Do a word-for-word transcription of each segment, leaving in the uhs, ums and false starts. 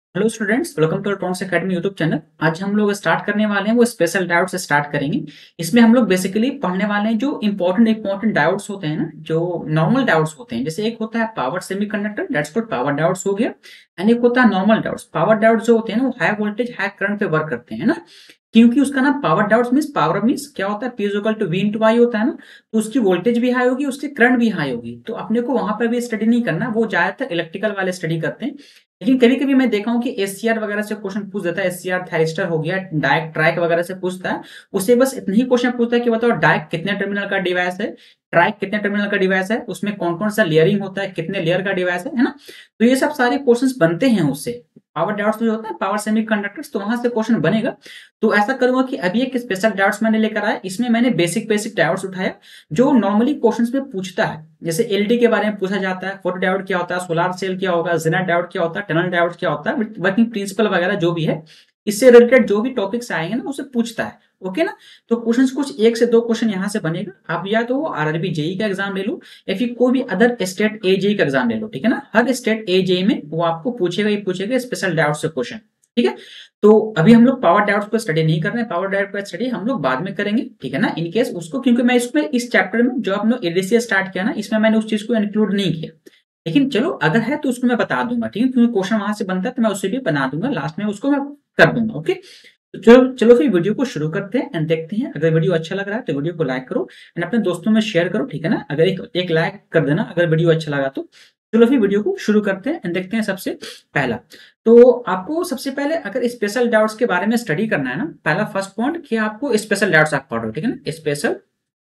Hello students, welcome to Trons academy YouTube channel. आज हम लोग स्टार्ट करने वाले हैं वो स्पेशल डायोड से स्टार्ट करेंगे। इसमें हम लोग बेसिकली पढ़ने वाले हैं जो इंपॉर्टेंट इंपॉर्टेंट डायोड्स होते हैं ना, जो नॉर्मल डायोड्स होते हैं। जैसे एक होता है power semiconductor, that's called power diodes हो गया। एंड एक होता है नॉर्मल डायोड्स। पावर डायोड्स जो होते हैं ना, वो हाई वोल्टेज हाई करंट पे वर्क करते हैं ना, क्योंकि उसका नाम power diodes means power means क्या होता है, P is equal to V into I होता है ना। तो उसकी वोल्टेज भी हाई होगी, उसकी करंट भी हाई होगी। तो अपने को वहां पर भी स्टडी नहीं करना, वो ज्यादातर इलेक्ट्रिकल वाले स्टडी करते हैं। लेकिन कभी कभी मैं देखा हूं कि एससीआर वगैरह से क्वेश्चन पूछ देता है। एससीआर थाइस्टर हो गया, डायक ट्रैक वगैरह से पूछता है। उससे बस इतना ही क्वेश्चन पूछता है कि बताओ डायक कितने टर्मिनल का डिवाइस है, ट्रैक कितने टर्मिनल का डिवाइस है, उसमें कौन कौन सा लेयरिंग होता है, कितने लेयर का डिवाइस है है ना। तो ये सब सारे क्वेश्चंस बनते हैं उससे। पावर डायोड्स जो होता है पावर सेमीकंडक्टर्स, तो वहां से क्वेश्चन बनेगा। तो ऐसा करूंगा कि अभी एक स्पेशल डायोड्स मैंने लेकर आया। इसमें मैंने बेसिक बेसिक डायोड्स उठाया जो नॉर्मली क्वेश्चंस में पूछता है। जैसे एलईडी के बारे में पूछा जाता है, फोटो डायोड क्या होता है, सोलर सेल क्या होगा, जेनर डायोड क्या होता है, टनल डायोड क्या होता है, वर्किंग प्रिंसिपल वगैरह जो भी है, इससे रिलेटेड जो भी टॉपिक्स आएंगे ना उसे पूछता है। ओके ना। तो क्वेश्चंस कुछ एक से दो क्वेश्चन यहाँ से बनेगा। आप या तो आरआरबी जेई का एग्जाम ले लो या फिर कोई भी अदर स्टेट एजेई का एग्जाम ले लो, ठीक है ना। हर स्टेट एजेई में वो आपको पूछेगा ही पूछेगा स्पेशल डायोड से क्वेश्चन, ठीक है। तो अभी हम लोग पावर डायोड को स्टडी नहीं कर रहे हैं, पावर डायोड का स्टडी हम लोग बाद में करेंगे, ठीक है ना। इन केस उसको, क्योंकि मैं इसमें इस चैप्टर में जो आपने एडीसी स्टार्ट किया ना, इसमें मैंने उस चीज को इंक्लूड नहीं किया। लेकिन चलो अगर है तो उसको मैं बता दूंगा, ठीक है, क्योंकि क्वेश्चन वहां से बनता है तो मैं उससे भी बना दूंगा, लास्ट में उसको मैं कर दूंगा। ओके, तो चलो चलो फिर वीडियो को शुरू करते हैं एंड देखते हैं। अगर वीडियो अच्छा लग रहा है तो वीडियो को लाइक करो एंड अपने दोस्तों में शेयर करो, ठीक है ना। अगर एक एक लाइक कर देना अगर वीडियो अच्छा लगा तो। चलो फिर वीडियो को शुरू करते हैं एंड देखते हैं। सबसे पहला तो आपको सबसे पहले अगर स्पेशल डायोड्स के बारे में स्टडी करना है ना, पहला फर्स्ट पॉइंट कि आपको स्पेशल डायोड्स आप पढ़ो, ठीक है ना, स्पेशल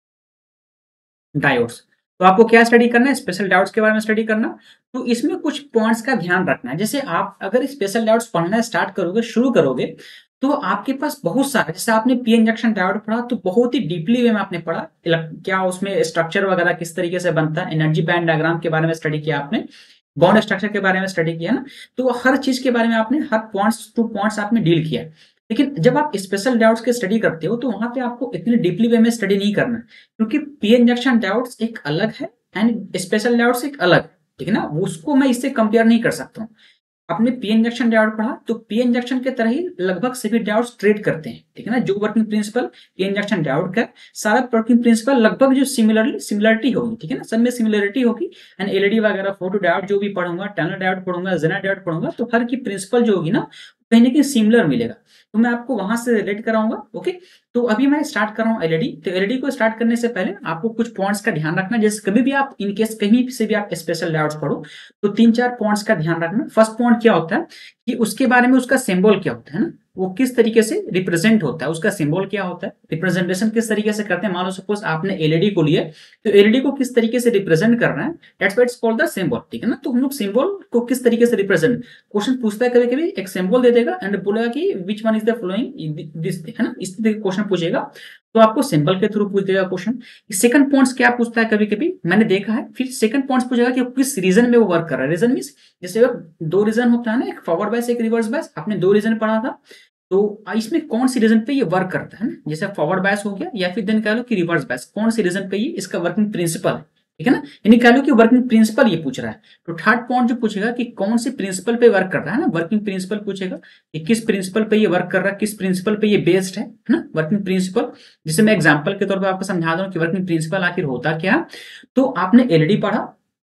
डायोड्स। तो आपको क्या स्टडी करना है, स्पेशल डायोड्स के बारे में स्टडी करना। तो इसमें कुछ पॉइंट्स का ध्यान रखना है। जैसे आप अगर स्पेशल डायोड्स पढ़ना स्टार्ट करोगे, शुरू करोगे, तो आपके पास बहुत सारे, जैसे आपने पी एन जंक्शन डायोड पढ़ा तो बहुत ही डीपली वे में आपने पढ़ा, क्या उसमें स्ट्रक्चर वगैरह किस तरीके से बनता है, एनर्जी बैंड डायग्राम के बारे में स्टडी किया आपने, बॉन्ड स्ट्रक्चर के बारे में स्टडी किया ना। तो हर चीज के बारे में आपने हर पॉइंट्स टू पॉइंट्स आपने डील किया। लेकिन जब आप स्पेशल डायोड्स की स्टडी करते हो तो वहां पे आपको इतनी डीपली वे में स्टडी नहीं करना, क्योंकि पीएन जंक्शन डायोड्स एक अलग है एंड स्पेशल डायोड्स एक अलग है, ठीक है ना। उसको मैं इससे कंपेयर नहीं कर सकता हूँ। आपने पीएन जंक्शन डायोड पढ़ा तो पीएन जंक्शन के तरह ही लगभग सभी डायोड्स ट्रेड करते हैं, ठीक है ना। जो working principle PN junction diode का, सारा वर्किंग प्रिंसिपल लगभग जो सिमिलरली सिमिलरिटी होगी, ठीक है ना, सब में सिमिलरिटी होगी। एंड एलईडी वगैरह फोटो डायोड जो भी पढ़ूंगा, टनल डायोड पढ़ूंगा, जेनर डायोड पढ़ूंगा, तो हर की प्रिंसिपल जो होगी ना कहीं ना कहीं सिमिलर मिलेगा। तो मैं आपको वहां से रिलेट कराऊंगा। ओके, तो अभी मैं स्टार्ट कर रहा हूँ एलईडी। तो एलईडी को स्टार्ट करने से पहले आपको कुछ पॉइंट्स का ध्यान रखना। जैसे कभी भी आप इनकेस कहीं से भी आप स्पेशल डायोड्स पढ़ो तो तीन चार पॉइंट्स का ध्यान रखना। फर्स्ट पॉइंट क्या होता है कि उसके बारे में उसका सिंबल क्या होता है ना, वो किस तरीके से रिप्रेजेंट होता है, उसका सिंबल क्या होता है, रिप्रेजेंटेशन किस तरीके से करते हैं। मान लो सपोज आपने एलईडी को लिया तो एलईडी को किस तरीके से रिप्रेजेंट करना है, that's what it's called the symbol, ठीक है ना। तो हम लोग सिंबल को किस तरीके से रिप्रेजेंट, क्वेश्चन पूछता है कभी कभी एक सिंबल दे देगा एंड बोलेगा कि which one is the following this, है ना, इस तरीके क्वेश्चन पूछेगा। तो आपको सिंबल के थ्रू पूछ देगा क्वेश्चन। सेकंड पॉइंट्स क्या पूछता है कभी कभी मैंने देखा है, फिर सेकंड पॉइंट्स पूछेगा कि किस रीजन में वो वर्क कर रहा है। रीजन मींस जैसे दो रीजन होता है ना, एक फॉरवर्ड बायस एक रिवर्स बायस, आपने दो रीजन पढ़ा था। तो इसमें कौन सी रीजन पे ये वर्क करता है ना, जैसे फॉरवर्ड बायस हो गया या फिर देन कह लो कि रिवर्स बायस, कौन सी रीजन पे ये इसका वर्किंग प्रिंसिपल है, ठीक है ना। यानी कह लो कि वर्किंग प्रिंसिपल ये पूछ रहा है। तो थर्ड पॉइंट जो पूछेगा कि कौन से प्रिंसिपल पे वर्क कर रहा है ना, वर्किंग प्रिंसिपल पूछेगा कि किस प्रिंसिपल पे ये वर्क कर रहा है, किस प्रिंसिपल पे ये बेस्ड है ना, वर्किंग प्रिंसिपल। जिसे मैं एग्जांपल के तौर पे आपको समझा दूं कि वर्किंग प्रिंसिपल आखिर होता क्या है। तो आपने एलईडी पढ़ा,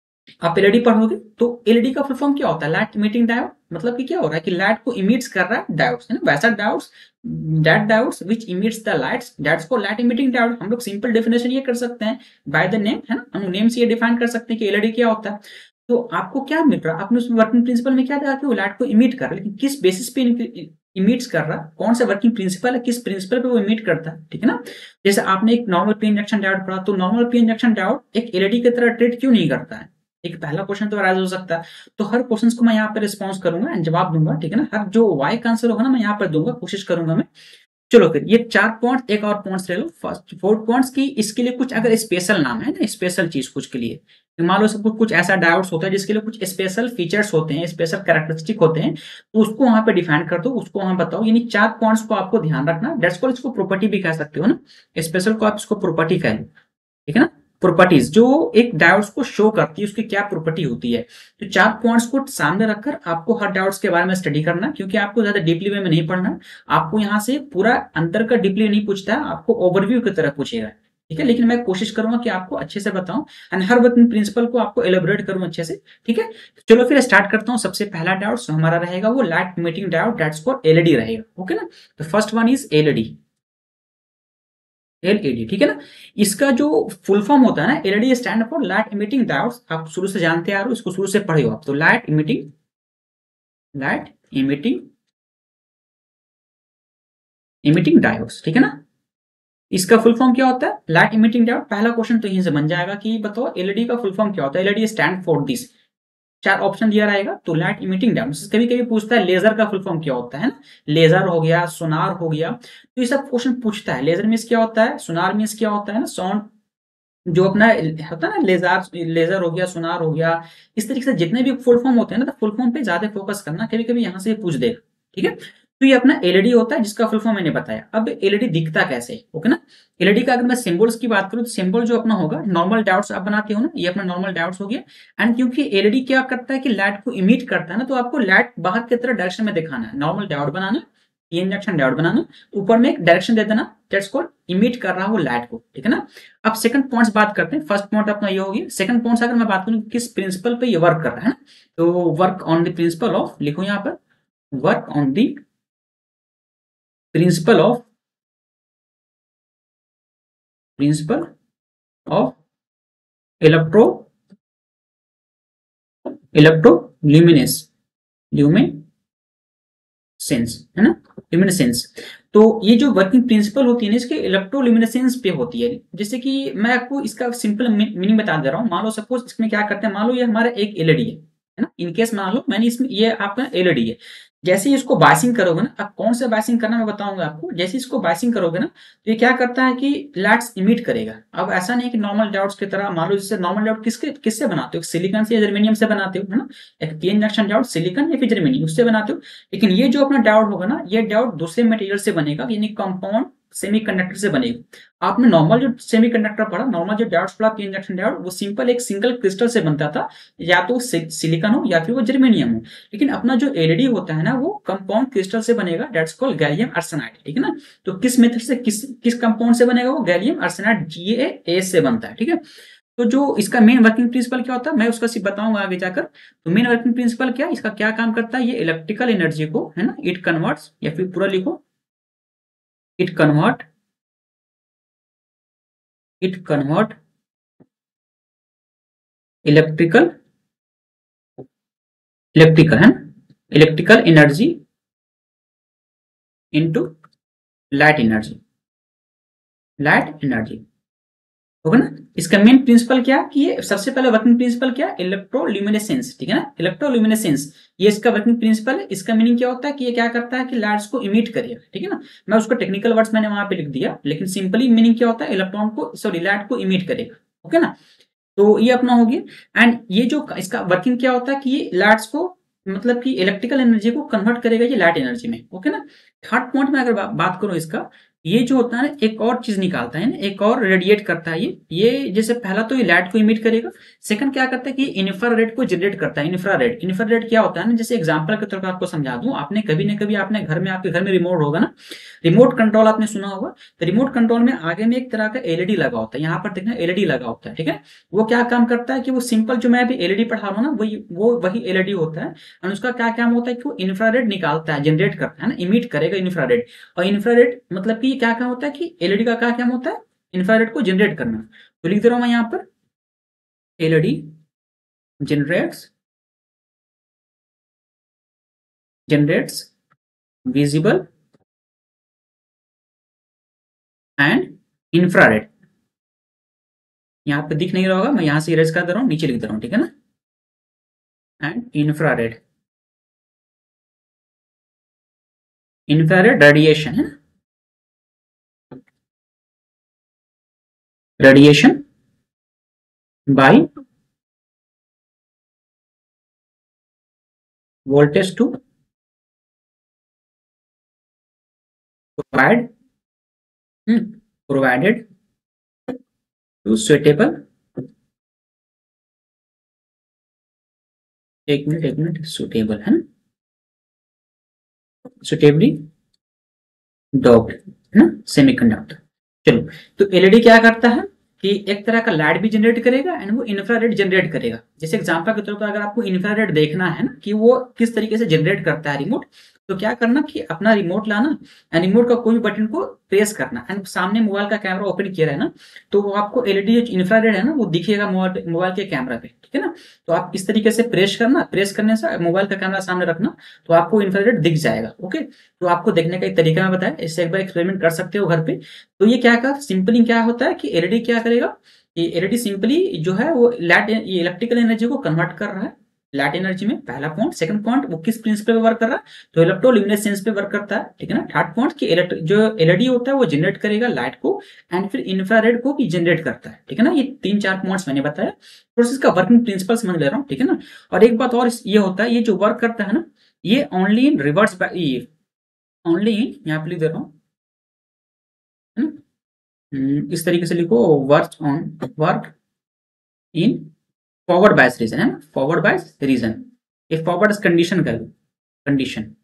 आप एलईडी पढ़ोगे तो एलईडी का फुल फॉर्म क्या होता है, लाइट इमिटिंग डायोड। मतलब कि क्या हो रहा है कि लाइट को इमिट्स कर रहा है डायोड्स, है ना, वैसा diodes, that diodes which emits the lights, that's को लाइट इमिटिंग डायोड। हम लोग सिंपल डेफिनेशन ये कर सकते हैं बाय द नेम, है ना, हम नेम से ये डिफाइन कर सकते हैं कि एलईडी क्या होता है। तो आपको क्या मिल रहा है, आपने उस वर्किंग प्रिंसिपल में क्या देखा कि वो लाइट को इमिट कर रहा है, लेकिन किस बेसिस पे इमिट्स कर रहा है, कौन सा वर्किंग प्रिंसिपल है, किस प्रिंसिपल पे वो इमिट करता है, ठीक है ना। जैसे आपने एक नॉर्मल पी इंजेक्शन डायोड पढ़ा, तो नॉर्मल पी इंजेक्शन डायोड एक एलईडी की तरह ट्रीट क्यों नहीं करता है। एक पहला क्वेश्चन तो राइज हो सकता है। तो हर क्वेश्चन को मैं यहाँ पे रिस्पॉन्स करूंगा एंड जवाब दूंगा, ठीक है ना। हर जो वाई का आंसर होगा ना मैं यहाँ पर दूंगा, कोशिश करूंगा मैं। चलो फिर ये चार पॉइंट, एक और पॉइंट्स ले लो। फर्स्ट फोर्थ पॉइंट्स की इसके लिए कुछ अगर स्पेशल नाम है ना, स्पेशल चीज कुछ के लिए, तो मान लो सब कुछ कुछ ऐसा डायोड्स होता है जिसके लिए कुछ स्पेशल फीचर्स होते हैं, स्पेशल कैरेक्टरिस्टिक होते हैं, तो उसको वहां पे डिफाइन कर दो, उसको वहां बताओ। यानी चार पॉइंट्स को आपको ध्यान रखना। डेट्स कॉल्ड, इसको प्रॉपर्टी भी कह सकते हो ना, स्पेशल को आप इसको प्रॉपर्टी कह लो, ठीक है ना। प्रॉपर्टीज जो एक डायोड्स को शो करती है, उसकी क्या प्रॉपर्टी होती है। तो चार पॉइंट्स को सामने रखकर आपको हर डायोड्स के बारे में स्टडी करना, क्योंकि आपको ज्यादा डीपली वे में नहीं पढ़ना। आपको यहाँ से पूरा अंदर का डीपली नहीं पूछता है, आपको ओवरव्यू की तरह पूछेगा, ठीक है। लेकिन मैं कोशिश करूंगा कि आपको अच्छे से बताऊं एंड हर वर्किंग प्रिंसिपल को आपको एलेबोरेट करूं अच्छे से, ठीक है। चलो फिर स्टार्ट करता हूं। सबसे पहला डायोड हमारा रहेगा वो light emitting diode, that's called LED रहेगा, ओके ना। तो first one is LED, LED, ठीक है ना। इसका जो फुल फॉर्म होता है ना, LED stand for light emitting diodes. आप शुरू से जानते आ रहे हो, इसको शुरू से पढ़े हो आप। तो light emitting, light emitting emitting diodes, ठीक है ना। इसका फुल फॉर्म क्या होता है, लाइट इमिटिंग डायोड। पहला क्वेश्चन तो यहीं से बन जाएगा कि बताओ एलईडी का फुल फॉर्म क्या होता है। एलईडी स्टैंड फॉर दिस, चार ऑप्शन दिया रहेगा। तो लाइट इमिटिंग डायोड। कभी कभी पूछता है लेजर का फुल फॉर्म क्या होता है ना, लेजर हो गया, सोनार हो गया, तो ये सब क्वेश्चन पूछता है। लेजर मीन्स क्या होता है, सोनार मीन्स क्या होता है ना, साउंड जो अपना होता है ना, लेजर लेजर हो गया, सोनार हो गया, इस तरीके से जितने भी फुल फॉर्म होते हैं ना, तो फुल फॉर्म पे ज्यादा फोकस करना। कभी कभी यहाँ से पूछ देगा, ठीक है। तो ये अपना एलईडी होता है जिसका फुल फॉर्म मैंने बताया। अब एलईडी दिखता कैसे, ओके ना। एलईडी का अगर मैं सिंबल्स की बात करूं तो सिंबल जो अपना होगा, नॉर्मल डायोड्स आप बनाते हो ना, ये अपना नॉर्मल डायोड्स हो गया। एंड क्योंकि एलईडी क्या करता है कि लाइट को इमिट करता है ना, तो आपको लाइट बाहर की तरफ डायरेक्शन में दिखाना है। नॉर्मल डायोड बनाना, पीएन जंक्शन डायोड बनाना, ऊपर में एक डायरेक्शन दे देना, दैट्स कॉल्ड इमिट कर रहा हो लाइट को, ठीक है ना। अब सेकंड पॉइंट्स बात करते हैं। फर्स्ट पॉइंट अपना ये होगी। सेकंड पॉइंट्स अगर मैं बात करूं किस प्रिंसिपल पे ये वर्क कर रहा है ना, तो work on the principle of, लिखो यहाँ पर, work on the principle of principle of electro electroluminescence, है ना, ल्यूमिनेसेंस। तो ये जो वर्किंग प्रिंसिपल होती है ना, इसके इलेक्ट्रोल्यूमिनेसेंस पे होती है। जैसे कि मैं आपको इसका सिंपल मीनिंग बता दे रहा हूँ। मान लो सपोज इसमें क्या करते हैं, मान लो ये हमारा एक एलईडी है, है ना। इनकेस मान लो मैंने इसमें, ये आपका एलईडी है, जैसे ही इसको बाइसिंग करोगे ना, अब कौन सा बाइसिंग करना मैं बताऊंगा आपको। जैसे इसको बाइसिंग करोगे ना, तो ये क्या करता है कि लाइट्स इमिट करेगा। अब ऐसा नहीं कि नॉर्मल डायोड्स की तरह, मान लो जैसे नॉर्मल डायोड किसके किससे बनाते हो, सिलिकॉन से या जर्मेनियम से बनाते हो, है ना। एक पीएन जंक्शन डायोड सिलिकॉन या फिर जर्मेनियम, उससे बनाते हो। लेकिन ये जो अपना डायोड होगा ना, ये डायोड दूसरे मटेरियल से बनेगा, यानी कंपाउंड सेमीकंडक्टर से बनेगा। आपने नॉर्मल जो सेमीकंडक्टर पढ़ा, नॉर्मल जो डायोड्स पढ़ा, पीएन जंक्शन डायोड, वो सिंपल एक सिंगल क्रिस्टल से बनता था, या तो सिलिकॉन हो या फिर वो जर्मेनियम हो। लेकिन अपना जो एलईडी होता है ना, वो कंपाउंड क्रिस्टल से बनेगा, दैट्स कॉल्ड गैलियम आर्सेनाइड, ठीक है ना। तो किस मेथड से, किस किस कंपाउंड से बनेगा, वो गैलियम आर्सेनाइड जी ए ए से बनता है, ठीक है। तो जो इसका मेन वर्किंग प्रिंसिपल क्या होता है, मैं उसका सिर्फ बताऊंगा आगे जाकर। तो मेन वर्किंग प्रिंसिपल क्या, इसका क्या काम करता है, ये इलेक्ट्रिकल एनर्जी को, है ना, इट कन्वर्ट्स, या फिर पूरा लिखो, it convert it convert electrical electrical है electrical energy into light energy, light energy, होगा ना। इसका मेन प्रिंसिपल क्या कि ये सबसे पहले वर्किंग प्रिंसिपल क्या, इलेक्ट्रोल्यूमिनेसेंस, ठीक है ना, इलेक्ट्रोल्यूमिनेसेंस, ये इसका वर्किंग प्रिंसिपल है। इसका मीनिंग क्या होता है कि ये क्या करता है कि लाइट्स को इमिट करेगा, ठीक है ना। मैं उसको टेक्निकल वर्ड्स मैंने वहां पे लिख दिया, लेकिन सिंपली मीनिंग क्या होता है, इलेक्ट्रॉन को, सॉरी, लाइट को इमिट करेगा, ओके ना। तो ये अपना हो गया। एंड ये जो इसका वर्किंग क्या होता है कि ये लाइट्स को, मतलब कि इलेक्ट्रिकल एनर्जी को कन्वर्ट करेगा ये लाइट एनर्जी में, ओके ना। थर्ड पॉइंट में अगर बा, बात करूं इसका, ये जो होता है ना, एक और चीज निकालता है ना, एक और रेडिएट करता है ये ये जैसे पहला तो ये लाइट को इमिट करेगा। सेकंड क्या करता है कि इंफ्रारेड को जनरेट करता है। इंफ्रारेड इंफ्रारेड क्या होता है ना, जैसे एग्जांपल के तौर पर आपको समझा दूं, आपने कभी ना कभी आपने घर में, आपके घर में रिमोट होगा ना, रिमोट कंट्रोल आपने सुना होगा। तो रिमोट कंट्रोल में आगे में एक तरह का एलईडी लगा होता है, यहाँ पर देखना एलईडी लगा होता है, ठीक है। वो क्या काम करता है कि वो सिंपल जो मैं अभी एलईडी पढ़ा रहा हूँ ना, वही वो वही एलईडी होता है। और उसका क्या काम होता है कि वो इंफ्रारेड निकालता है, जनरेट करता है ना, इमिट करेगा इंफ्रारेड। और इंफ्रारेड मतलब कि क्या काम होता है कि एलईडी का क्या काम होता है, इंफ्रारेड को जनरेट करना। तो लिख दे रहा हूं मैं यहाँ पर, LED generates generates visible and infrared. यहाँ पे दिख नहीं रहा होगा, मैं यहाँ से इरेज कर दे रहा हूँ, नीचे लिख दे रहा हूँ, ठीक है ना, एंड इंफ्रारेड, इंफ्रारेड रेडिएशन है ना, radiation by voltage to provide provided to suitable एक मिनट एक मिनट सुटेबल है ना, सुटेबली डॉक्ड है ना सेमीकंडक्टर। चलो, तो एलईडी क्या करता है कि एक तरह का लाइट भी जनरेट करेगा एंड वो इंफ्रारेड जनरेट करेगा। जैसे एग्जांपल के तौर पर अगर आपको इंफ्रारेड देखना है ना कि वो किस तरीके से जनरेट करता है रिमोट, तो क्या करना कि अपना रिमोट लाना एंड रिमोट का कोई भी बटन को प्रेस करना एंड सामने मोबाइल का कैमरा ओपन किया है ना, तो वो आपको एलईडी जो इंफ्रारेड है ना वो दिखेगा मोबाइल मोबाइल के कैमरा पे, ठीक है ना। तो आप इस तरीके से प्रेस करना, प्रेस करने से मोबाइल का कैमरा सामने रखना, तो आपको इंफ्रारेड दिख जाएगा। ओके, तो आपको देखने का एक तरीका मैं बताया, इससे एक बार एक्सपेरिमेंट कर सकते हो घर पे। तो ये क्या कर सिंपली क्या होता है कि एलईडी क्या करेगा, ये एलईडी सिंपली जो है वो लाइट ये इलेक्ट्रिकल एनर्जी को कन्वर्ट कर रहा है लाइट एनर्जी में, पहला पॉइंट। सेकंड पॉइंट वो किस प्रिंसिपल पे वर्क कर रहा है, तो इलेक्ट्रोल्यूमिनेसेंस पे वर्क करता है, ठीक है ना। थर्ड पॉइंट की इलेक्ट्रिक जो एलईडी होता है वो जनरेट करेगा लाइट को एंड फिर इंफ्रारेड को भी जनरेट करता है, ठीक है ना। ये तीन चार पॉइंट्स मैंने बताया, थोड़ा सा इसका वर्किंग प्रिंसिपल समझ ले रहा हूँ, ठीक है ना। और एक बात और ये होता है, ये जो वर्क करता है ना, ये only in reverse only in, यहाँ पे लिख दे रहा हूँ है ना, हम्म, इस तरीके से लिखो, work on work in forward bias region है ना, फॉरवर्ड बायस रीजन, ये फॉरवर्ड कंडीशन कर कंडीशन।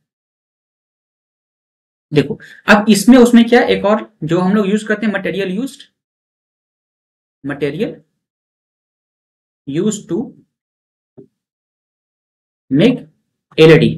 देखो, अब इसमें उसमें क्या एक और जो हम लोग यूज करते हैं, material used, material use to make LED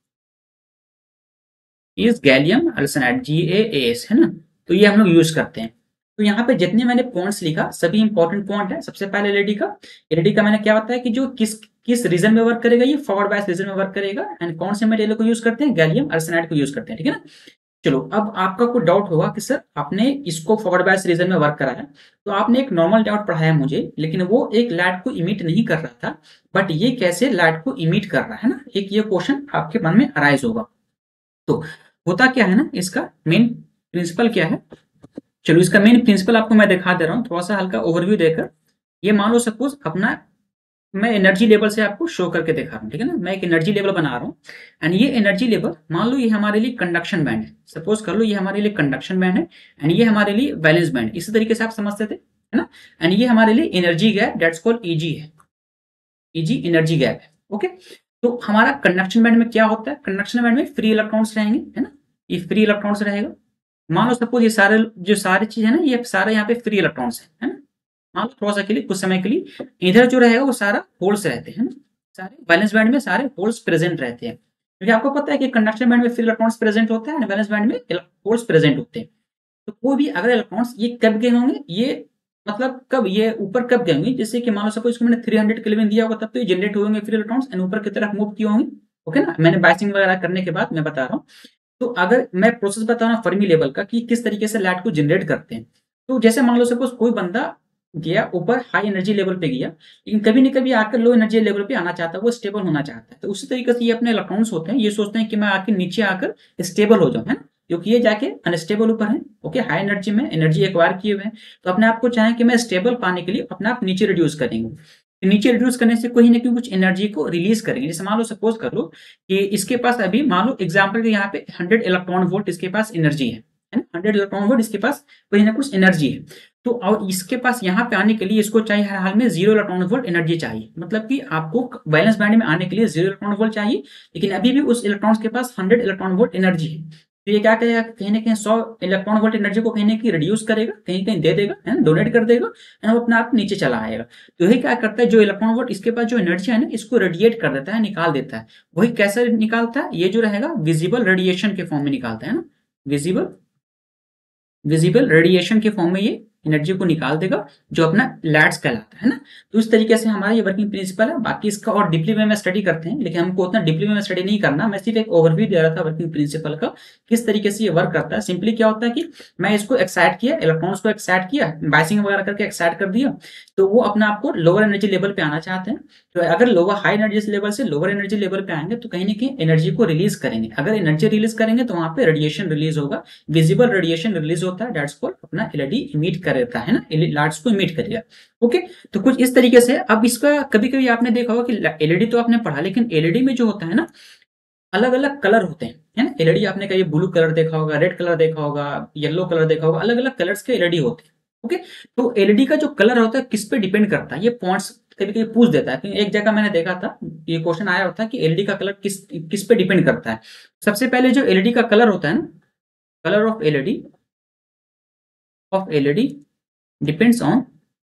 is gallium arsenide, G A S है ना। तो ये हम लोग यूज करते हैं। तो यहाँ पे जितने मैंने पॉइंट्स लिखा सभी इंपॉर्टेंट पॉइंट है। सबसे पहले एलईडी का एलईडी का मैंने क्या बताया कि जो किस किस रीजन में वर्क करेगा, ये फॉरवर्ड बायस रीजन में वर्क करेगा एंड कौन से मटेरियल को यूज करते हैं, गैलियम आर्सेनाइड को यूज करते हैं, ठीक है ना। चलो, अब आपका कोई डाउट होगा कि सर आपने इसको फॉरवर्ड बायस रीजन में वर्क करा है, तो आपने एक नॉर्मल डाउट पढ़ाया मुझे, लेकिन वो एक लाइट को इमिट नहीं कर रहा था, बट ये कैसे लाइट को इमिट कर रहा है ना, एक ये क्वेश्चन आपके मन में अराइज होगा। तो होता क्या है ना, इसका मेन प्रिंसिपल क्या है, चलो इसका मेन प्रिंसिपल आपको मैं दिखा दे रहा हूँ थोड़ा सा हल्का ओवरव्यू देकर। ये मान लो सपोज अपना मैं एनर्जी लेवल से आपको शो करके दिखा रहा हूँ, ठीक है ना। मैं एक एनर्जी लेवल बना रहा हूँ एंड ये एनर्जी लेवल मान लो ये हमारे लिए कंडक्शन बैंड है, सपोज कर लो ये हमारे लिए कंडक्शन बैंड है एंड ये हमारे लिए वैलेंस बैंड, इसी तरीके से आप समझते थे है ना। एंड ये हमारे लिए energy gap that's called E g है, ईजी एनर्जी गैप है। ओके, तो हमारा कंडक्शन बैंड में क्या होता है, कंडक्शन बैंड में फ्री इलेक्ट्रॉन्स रहेंगे है ना, ये फ्री इलेक्ट्रॉन्स रहेगा। मान लो सपोज ये सारे जो सारी चीज है ना, ये सारे यहाँ पे फ्री इलेक्ट्रॉन्स है ना। मान लो थोड़ा सा के लिए कुछ समय के लिए इधर जो रहेगा वो सारा होल्स रहते हैं ना, सारे वैलेंस बैंड में सारे होल्स प्रेजेंट रहते हैं, क्योंकि आपको पता है कि कंडक्शन बैंड में फ्री इलेक्ट्रॉन्स प्रेजेंट होते हैं, वैलेंस बैंड में होल्स प्रेजेंट होते हैं। तो कोई भी अगर इलेक्ट्रॉन्स ये कब गए होंगे, ये मतलब कब ये ऊपर कब गए होंगे, जैसे कि मान लो सपोज इसको मैंने थ्री हंड्रेड केल्विन दिया होगा तब तो ये जनरेट होंगे फ्री इलेक्ट्रॉन्स एंड ऊपर की तरफ मूव किए होंगे। ओके ना, मैंने बाइसिंग वगैरह करने के बाद मैं बता रहा हूँ। तो अगर मैं प्रोसेस बता रहा हूँ फर्मी लेवल का कि किस तरीके से लाइट को जनरेट करते हैं, तो जैसे मान लो सपोज कोई बंदा गया ऊपर हाई एनर्जी लेवल पे गया, लेकिन कभी न कभी आकर लो एनर्जी लेवल पे आना चाहता है, वो स्टेबल होना चाहता है। तो उसी तरीके से ये अपने इलेक्ट्रॉन्स होते हैं, ये सोचते हैं कि मैं आके नीचे आकर स्टेबल हो जाऊं है ना, क्योंकि ये जाके अनस्टेबल ऊपर है। ओके, हाई एनर्जी में एनर्जी एक्वायर किए हुए हैं, तो अपने आप को चाहे कि मैं स्टेबल पाने के लिए अपने आप नीचे रिड्यूस करेंगे। नीचे रिड्यूस करने से कोई ना कोई कुछ एनर्जी को रिलीज करेंगे। जैसे मान लो सपोज कर लो कि इसके पास अभी मान लो एग्जाम्पल के यहाँ पे हंड्रेड इलेक्ट्रॉन वोल्ट इसके पास एनर्जी है है ना, हंड्रेड इलेक्ट्रॉन वोल्ट इसके पास कहीं ना कुछ एनर्जी है। तो और इसके पास यहाँ पे आने के लिए इसको चाहिए हर हाल में जीरो इलेक्ट्रॉन वोल्ट एनर्जी चाहिए, मतलब कि आपको बैलेंस बैंड में आने के लिए जीरो इलेक्ट्रॉन वोल्ट चाहिए, लेकिन अभी भी उस इलेक्ट्रॉन्स के पास हंड्रेड इलेक्ट्रॉन वोल्ट एनर्जी है। तो ये क्या करेगा, कहीं ना कहीं सौ इलेक्ट्रॉन वोल्ट एनर्जी को कहीं ना कहीं रिड्यूस करेगा, कहीं कहीं दे देगा है ना, डोनेट कर देगा एंड वो अपने आप नीचे चला आएगा। तो यही क्या करता है, जो इलेक्ट्रॉन वोल्ट इसके पास जो एनर्जी है ना, इसको रेडिएट कर देता है, निकाल देता है। वही कैसे निकालता है, ये जो रहेगा विजिबल रेडिएशन के फॉर्म में निकालता है ना, विजिबल विजिबल रेडिएशन के फॉर्म में ये एनर्जी को निकाल देगा, जो अपना लैट्स कहलाता है ना। तो इस तरीके से हमारा ये वर्किंग प्रिंसिपल है। बाकी इसका और डीपली वे में स्टडी करते हैं, लेकिन हमको उतना डीपली वे में स्टडी नहीं करना, मैं सिर्फ एक ओवरव्यू दे रहा था वर्किंग प्रिंसिपल का, किस तरीके से ये वर्क करता है। सिंपली क्या होता है कि मैं इसको एक्साइट किया, इलेक्ट्रॉन्स को एक्साइट किया, बाइसिंग वगैरह करके एक्साइट कर दिया, तो वो अपने आप को लोअर एनर्जी लेवल पे आना चाहते हैं। तो अगर लोअर हाई एनर्जी लेवल से लोअर एनर्जी लेवल पे आएंगे तो कहीं ना कहीं एनर्जी को रिलीज करेंगे। अगर एनर्जी रिलीज करेंगे तो वहां पे रेडिएशन रिलीज होगा, विजिबल रेडिएशन रिलीज होता है, दैट्स कॉल्ड अपना एलईडी इमिट कर देता है ना, लाइट्स को इमिट करेगा। ओके, तो कुछ इस तरीके से। अब इसका कभी कभी आपने देखा होगा कि एलईडी तो आपने पढ़ा, लेकिन एलईडी में जो होता है ना अलग अलग कलर होते हैं है ना। एलईडी आपने कहीं ब्लू कलर देखा होगा, रेड कलर देखा होगा, येलो कलर देखा होगा, अलग अलग कलर्स के एलईडी होते हैं। ओके, तो एलईडी का जो कलर होता है किस पे डिपेंड करता है, ये पॉइंट्स कभी कभी पूछ देता है। क्योंकि एक जगह मैंने देखा था, ये क्वेश्चन आया होता है कि एलईडी का कलर किस किस पे डिपेंड करता है। सबसे पहले जो एलईडी का कलर होता है ना, colour of LED of LED depends on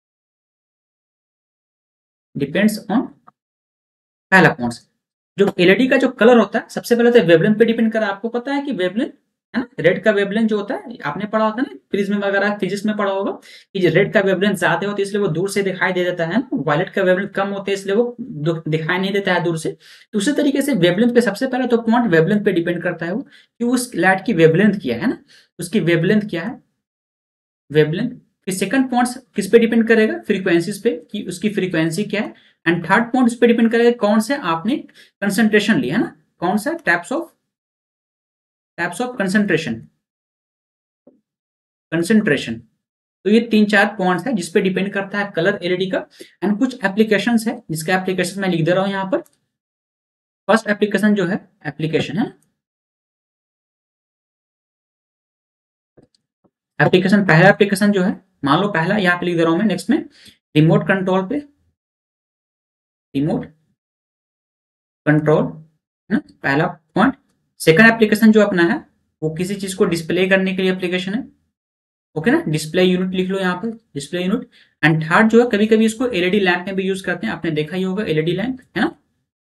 depends on पहला पॉइंट्स, जो एलईडी का जो कलर होता है सबसे पहले तो वेवलेंथ पे डिपेंड करा। आपको पता है कि वेवलेंथ है ना, रेड का वेवलेंथ जो होता है, आपने पढ़ा होता है ना प्रिज्म वगैरह फिजिक्स में पढ़ा होगा कि जो रेड का वेवलेंथ ज्यादा होता है इसलिए वो दूर से दिखाई दे देता है ना, वायलेट का वेवलेंथ कम होता है इसलिए वो दिखाई नहीं देता है दूर से। तो उसी तरीके से वेवलेंथ पे सबसे पहले तो पॉइंट वेवलेंथ पे डिपेंड करता है वो कि उस लाइट की वेवलेंथ क्या है ना, उसकी वेवलेंथ क्या है, वेवलेंथ। फिर सेकंड पॉइंट किस पे डिपेंड करेगा, फ्रीक्वेंसीज पे कि उसकी फ्रीक्वेंसी क्या है। एंड थर्ड पॉइंट उस पे डिपेंड करेगा कौन से आपने कंसंट्रेशन लिया है ना, कौन सा types of types of concentration concentration. तो ये तीन चार पॉइंट्स है जिस पे डिपेंड करता है कलर एलईडी का। एंड कुछ एप्लीकेशंस है जिसका एप्लीकेशन मैं लिख दे रहा हूं यहाँ पर। फर्स्ट एप्लीकेशन जो है, एप्लीकेशन है एप्लीकेशन पहला एप्लीकेशन जो है, मान लो पहला यहाँ पे लिख दे रहा हूं मैं, नेक्स्ट में रिमोट कंट्रोल पे, रिमोट कंट्रोल है ना, पहला पॉइंट। सेकंड एप्लीकेशन जो अपना है वो किसी चीज को डिस्प्ले करने के लिए एप्लीकेशन है, ओके ना, डिस्प्ले यूनिट लिख लो यहाँ पर, डिस्प्ले यूनिट। एंड थर्ड जो है, कभी कभी इसको एलईडी लैंप में भी यूज करते हैं, आपने देखा ही होगा एलईडी लैंप है ना,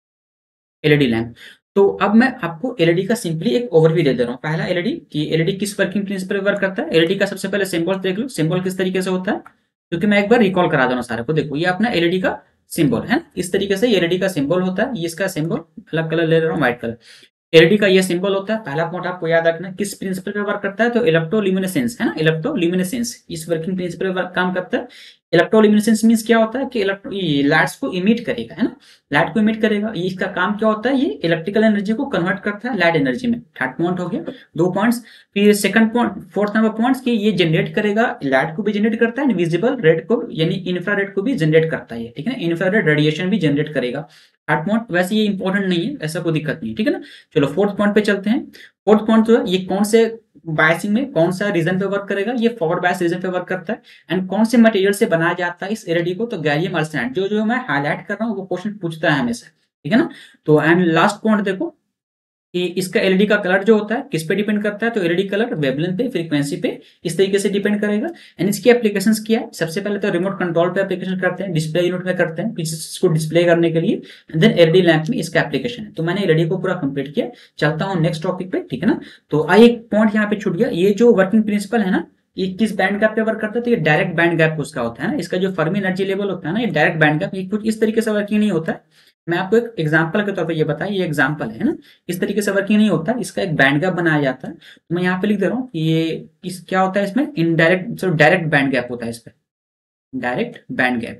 एलईडी लैंप। तो अब मैं आपको एलईडी का सिंपली एक ओवरव्यू दे दे रहा हूँ। पहला एलईडी कि एलईडी किस वर्किंग प्रिंसिपल वर्क करता है। एलईडी का सबसे पहले सिंबल देख लो, सिंबल किस तरीके से होता है, क्योंकि मैं एक बार रिकॉल करा दूंगा सारे को। देखो ये अपना एलईडी का सिंबल है, इस तरीके से एलईडी का सिंबल होता है। ये इसका सिंबल अलग कलर ले रहा हूँ, व्हाइट कलर। एलईडी का ये सिंबल होता है। पहला पॉइंट आपको याद रखना, किस प्रिंसिपल पे वर्क करता है, तो इलेक्ट्रोल्यूमिनेसेंस है ना, इलेक्ट्रोल्यूमिनेसेंस इस वर्किंग प्रिंसिपल पर काम करता है। इलेक्ट्रोल्यूमिनेसेंस मींस क्या होता है कि लाइट्स को इमिट करेगा है ना, लाइट को इमिट करेगा। ये इसका काम क्या होता है, ये इलेक्ट्रिकल एनर्जी को कन्वर्ट करता है लाइट एनर्जी में। थर्ड पॉइंट हो गया, दो पॉइंट्स। फिर second point, fourth number points कि ये जनरेट करेगा, लाइट को भी जनरेट करता है, विजिबल रेड को यानी इंफ्रारेड को भी जनरेट करता है, ठीक है ना, इंफ्रारेड रेडिएशन भी जनरेट करेगा। थर्ड पॉइंट वैसे ये इंपॉर्टेंट नहीं है, ऐसा कोई दिक्कत नहीं है, ठीक है ना। चलो फोर्थ पॉइंट पे चलते हैं। फोर्थ पॉइंट जो है, ये कौन से बायसिंग में कौन सा रीजन पे वर्क करेगा, ये फॉरवर्ड बायस रीजन पे वर्क करता है। एंड कौन से मटेरियल से बनाया जाता है इस एलईडी को, तो गैलियम आर्सेनाइड, जो जो मैं हाईलाइट कर रहा हूँ वो क्वेश्चन पूछता है हमेशा, ठीक है ना। तो एंड लास्ट पॉइंट देखो कि इसका एलईडी का कलर जो होता है किस पे डिपेंड करता है, तो एलईडी कलर वेवलेंथ पे, फ्रीक्वेंसी पे, इस तरीके से डिपेंड करेगा। एंड इसकी एप्लीकेशंस क्या है, सबसे पहले तो रिमोट कंट्रोल पे एप्लीकेशन करते हैं, डिस्प्ले यूनिट में करते हैं इसको डिस्प्ले करने के लिए। देन एलईडी लैंप में इसका एप्लीकेशन है। तो मैंने एलईडी को पूरा कंप्लीट किया, चलता हूँ नेक्स्ट टॉपिक पे, ठीक है ना। तो आई एक पॉइंट यहाँ पे छूट गया, ये जो वर्किंग प्रिंसिपल है ना, ये किस बैंड गैप पे वर्क करता है, तो ये डायरेक्ट बैंड गैप उसका होता है ना। इसका जो फर्मी एनर्जी लेवल होता है ना, ये डायरेक्ट बैंड गैप, ये कुछ इस तरीके से वर्किंग नहीं होता है। मैं आपको एक एग्जांपल के तौर पे ये बताया, ये एग्जांपल है ना, इस तरीके से वर्किंग नहीं होता, इसका एक बैंड गैप बनाया जाता है। तो मैं यहाँ पे लिख दे रहा हूँ कि ये इस क्या होता है इसमें, indirect so direct band gap होता है इस पे, direct band gap,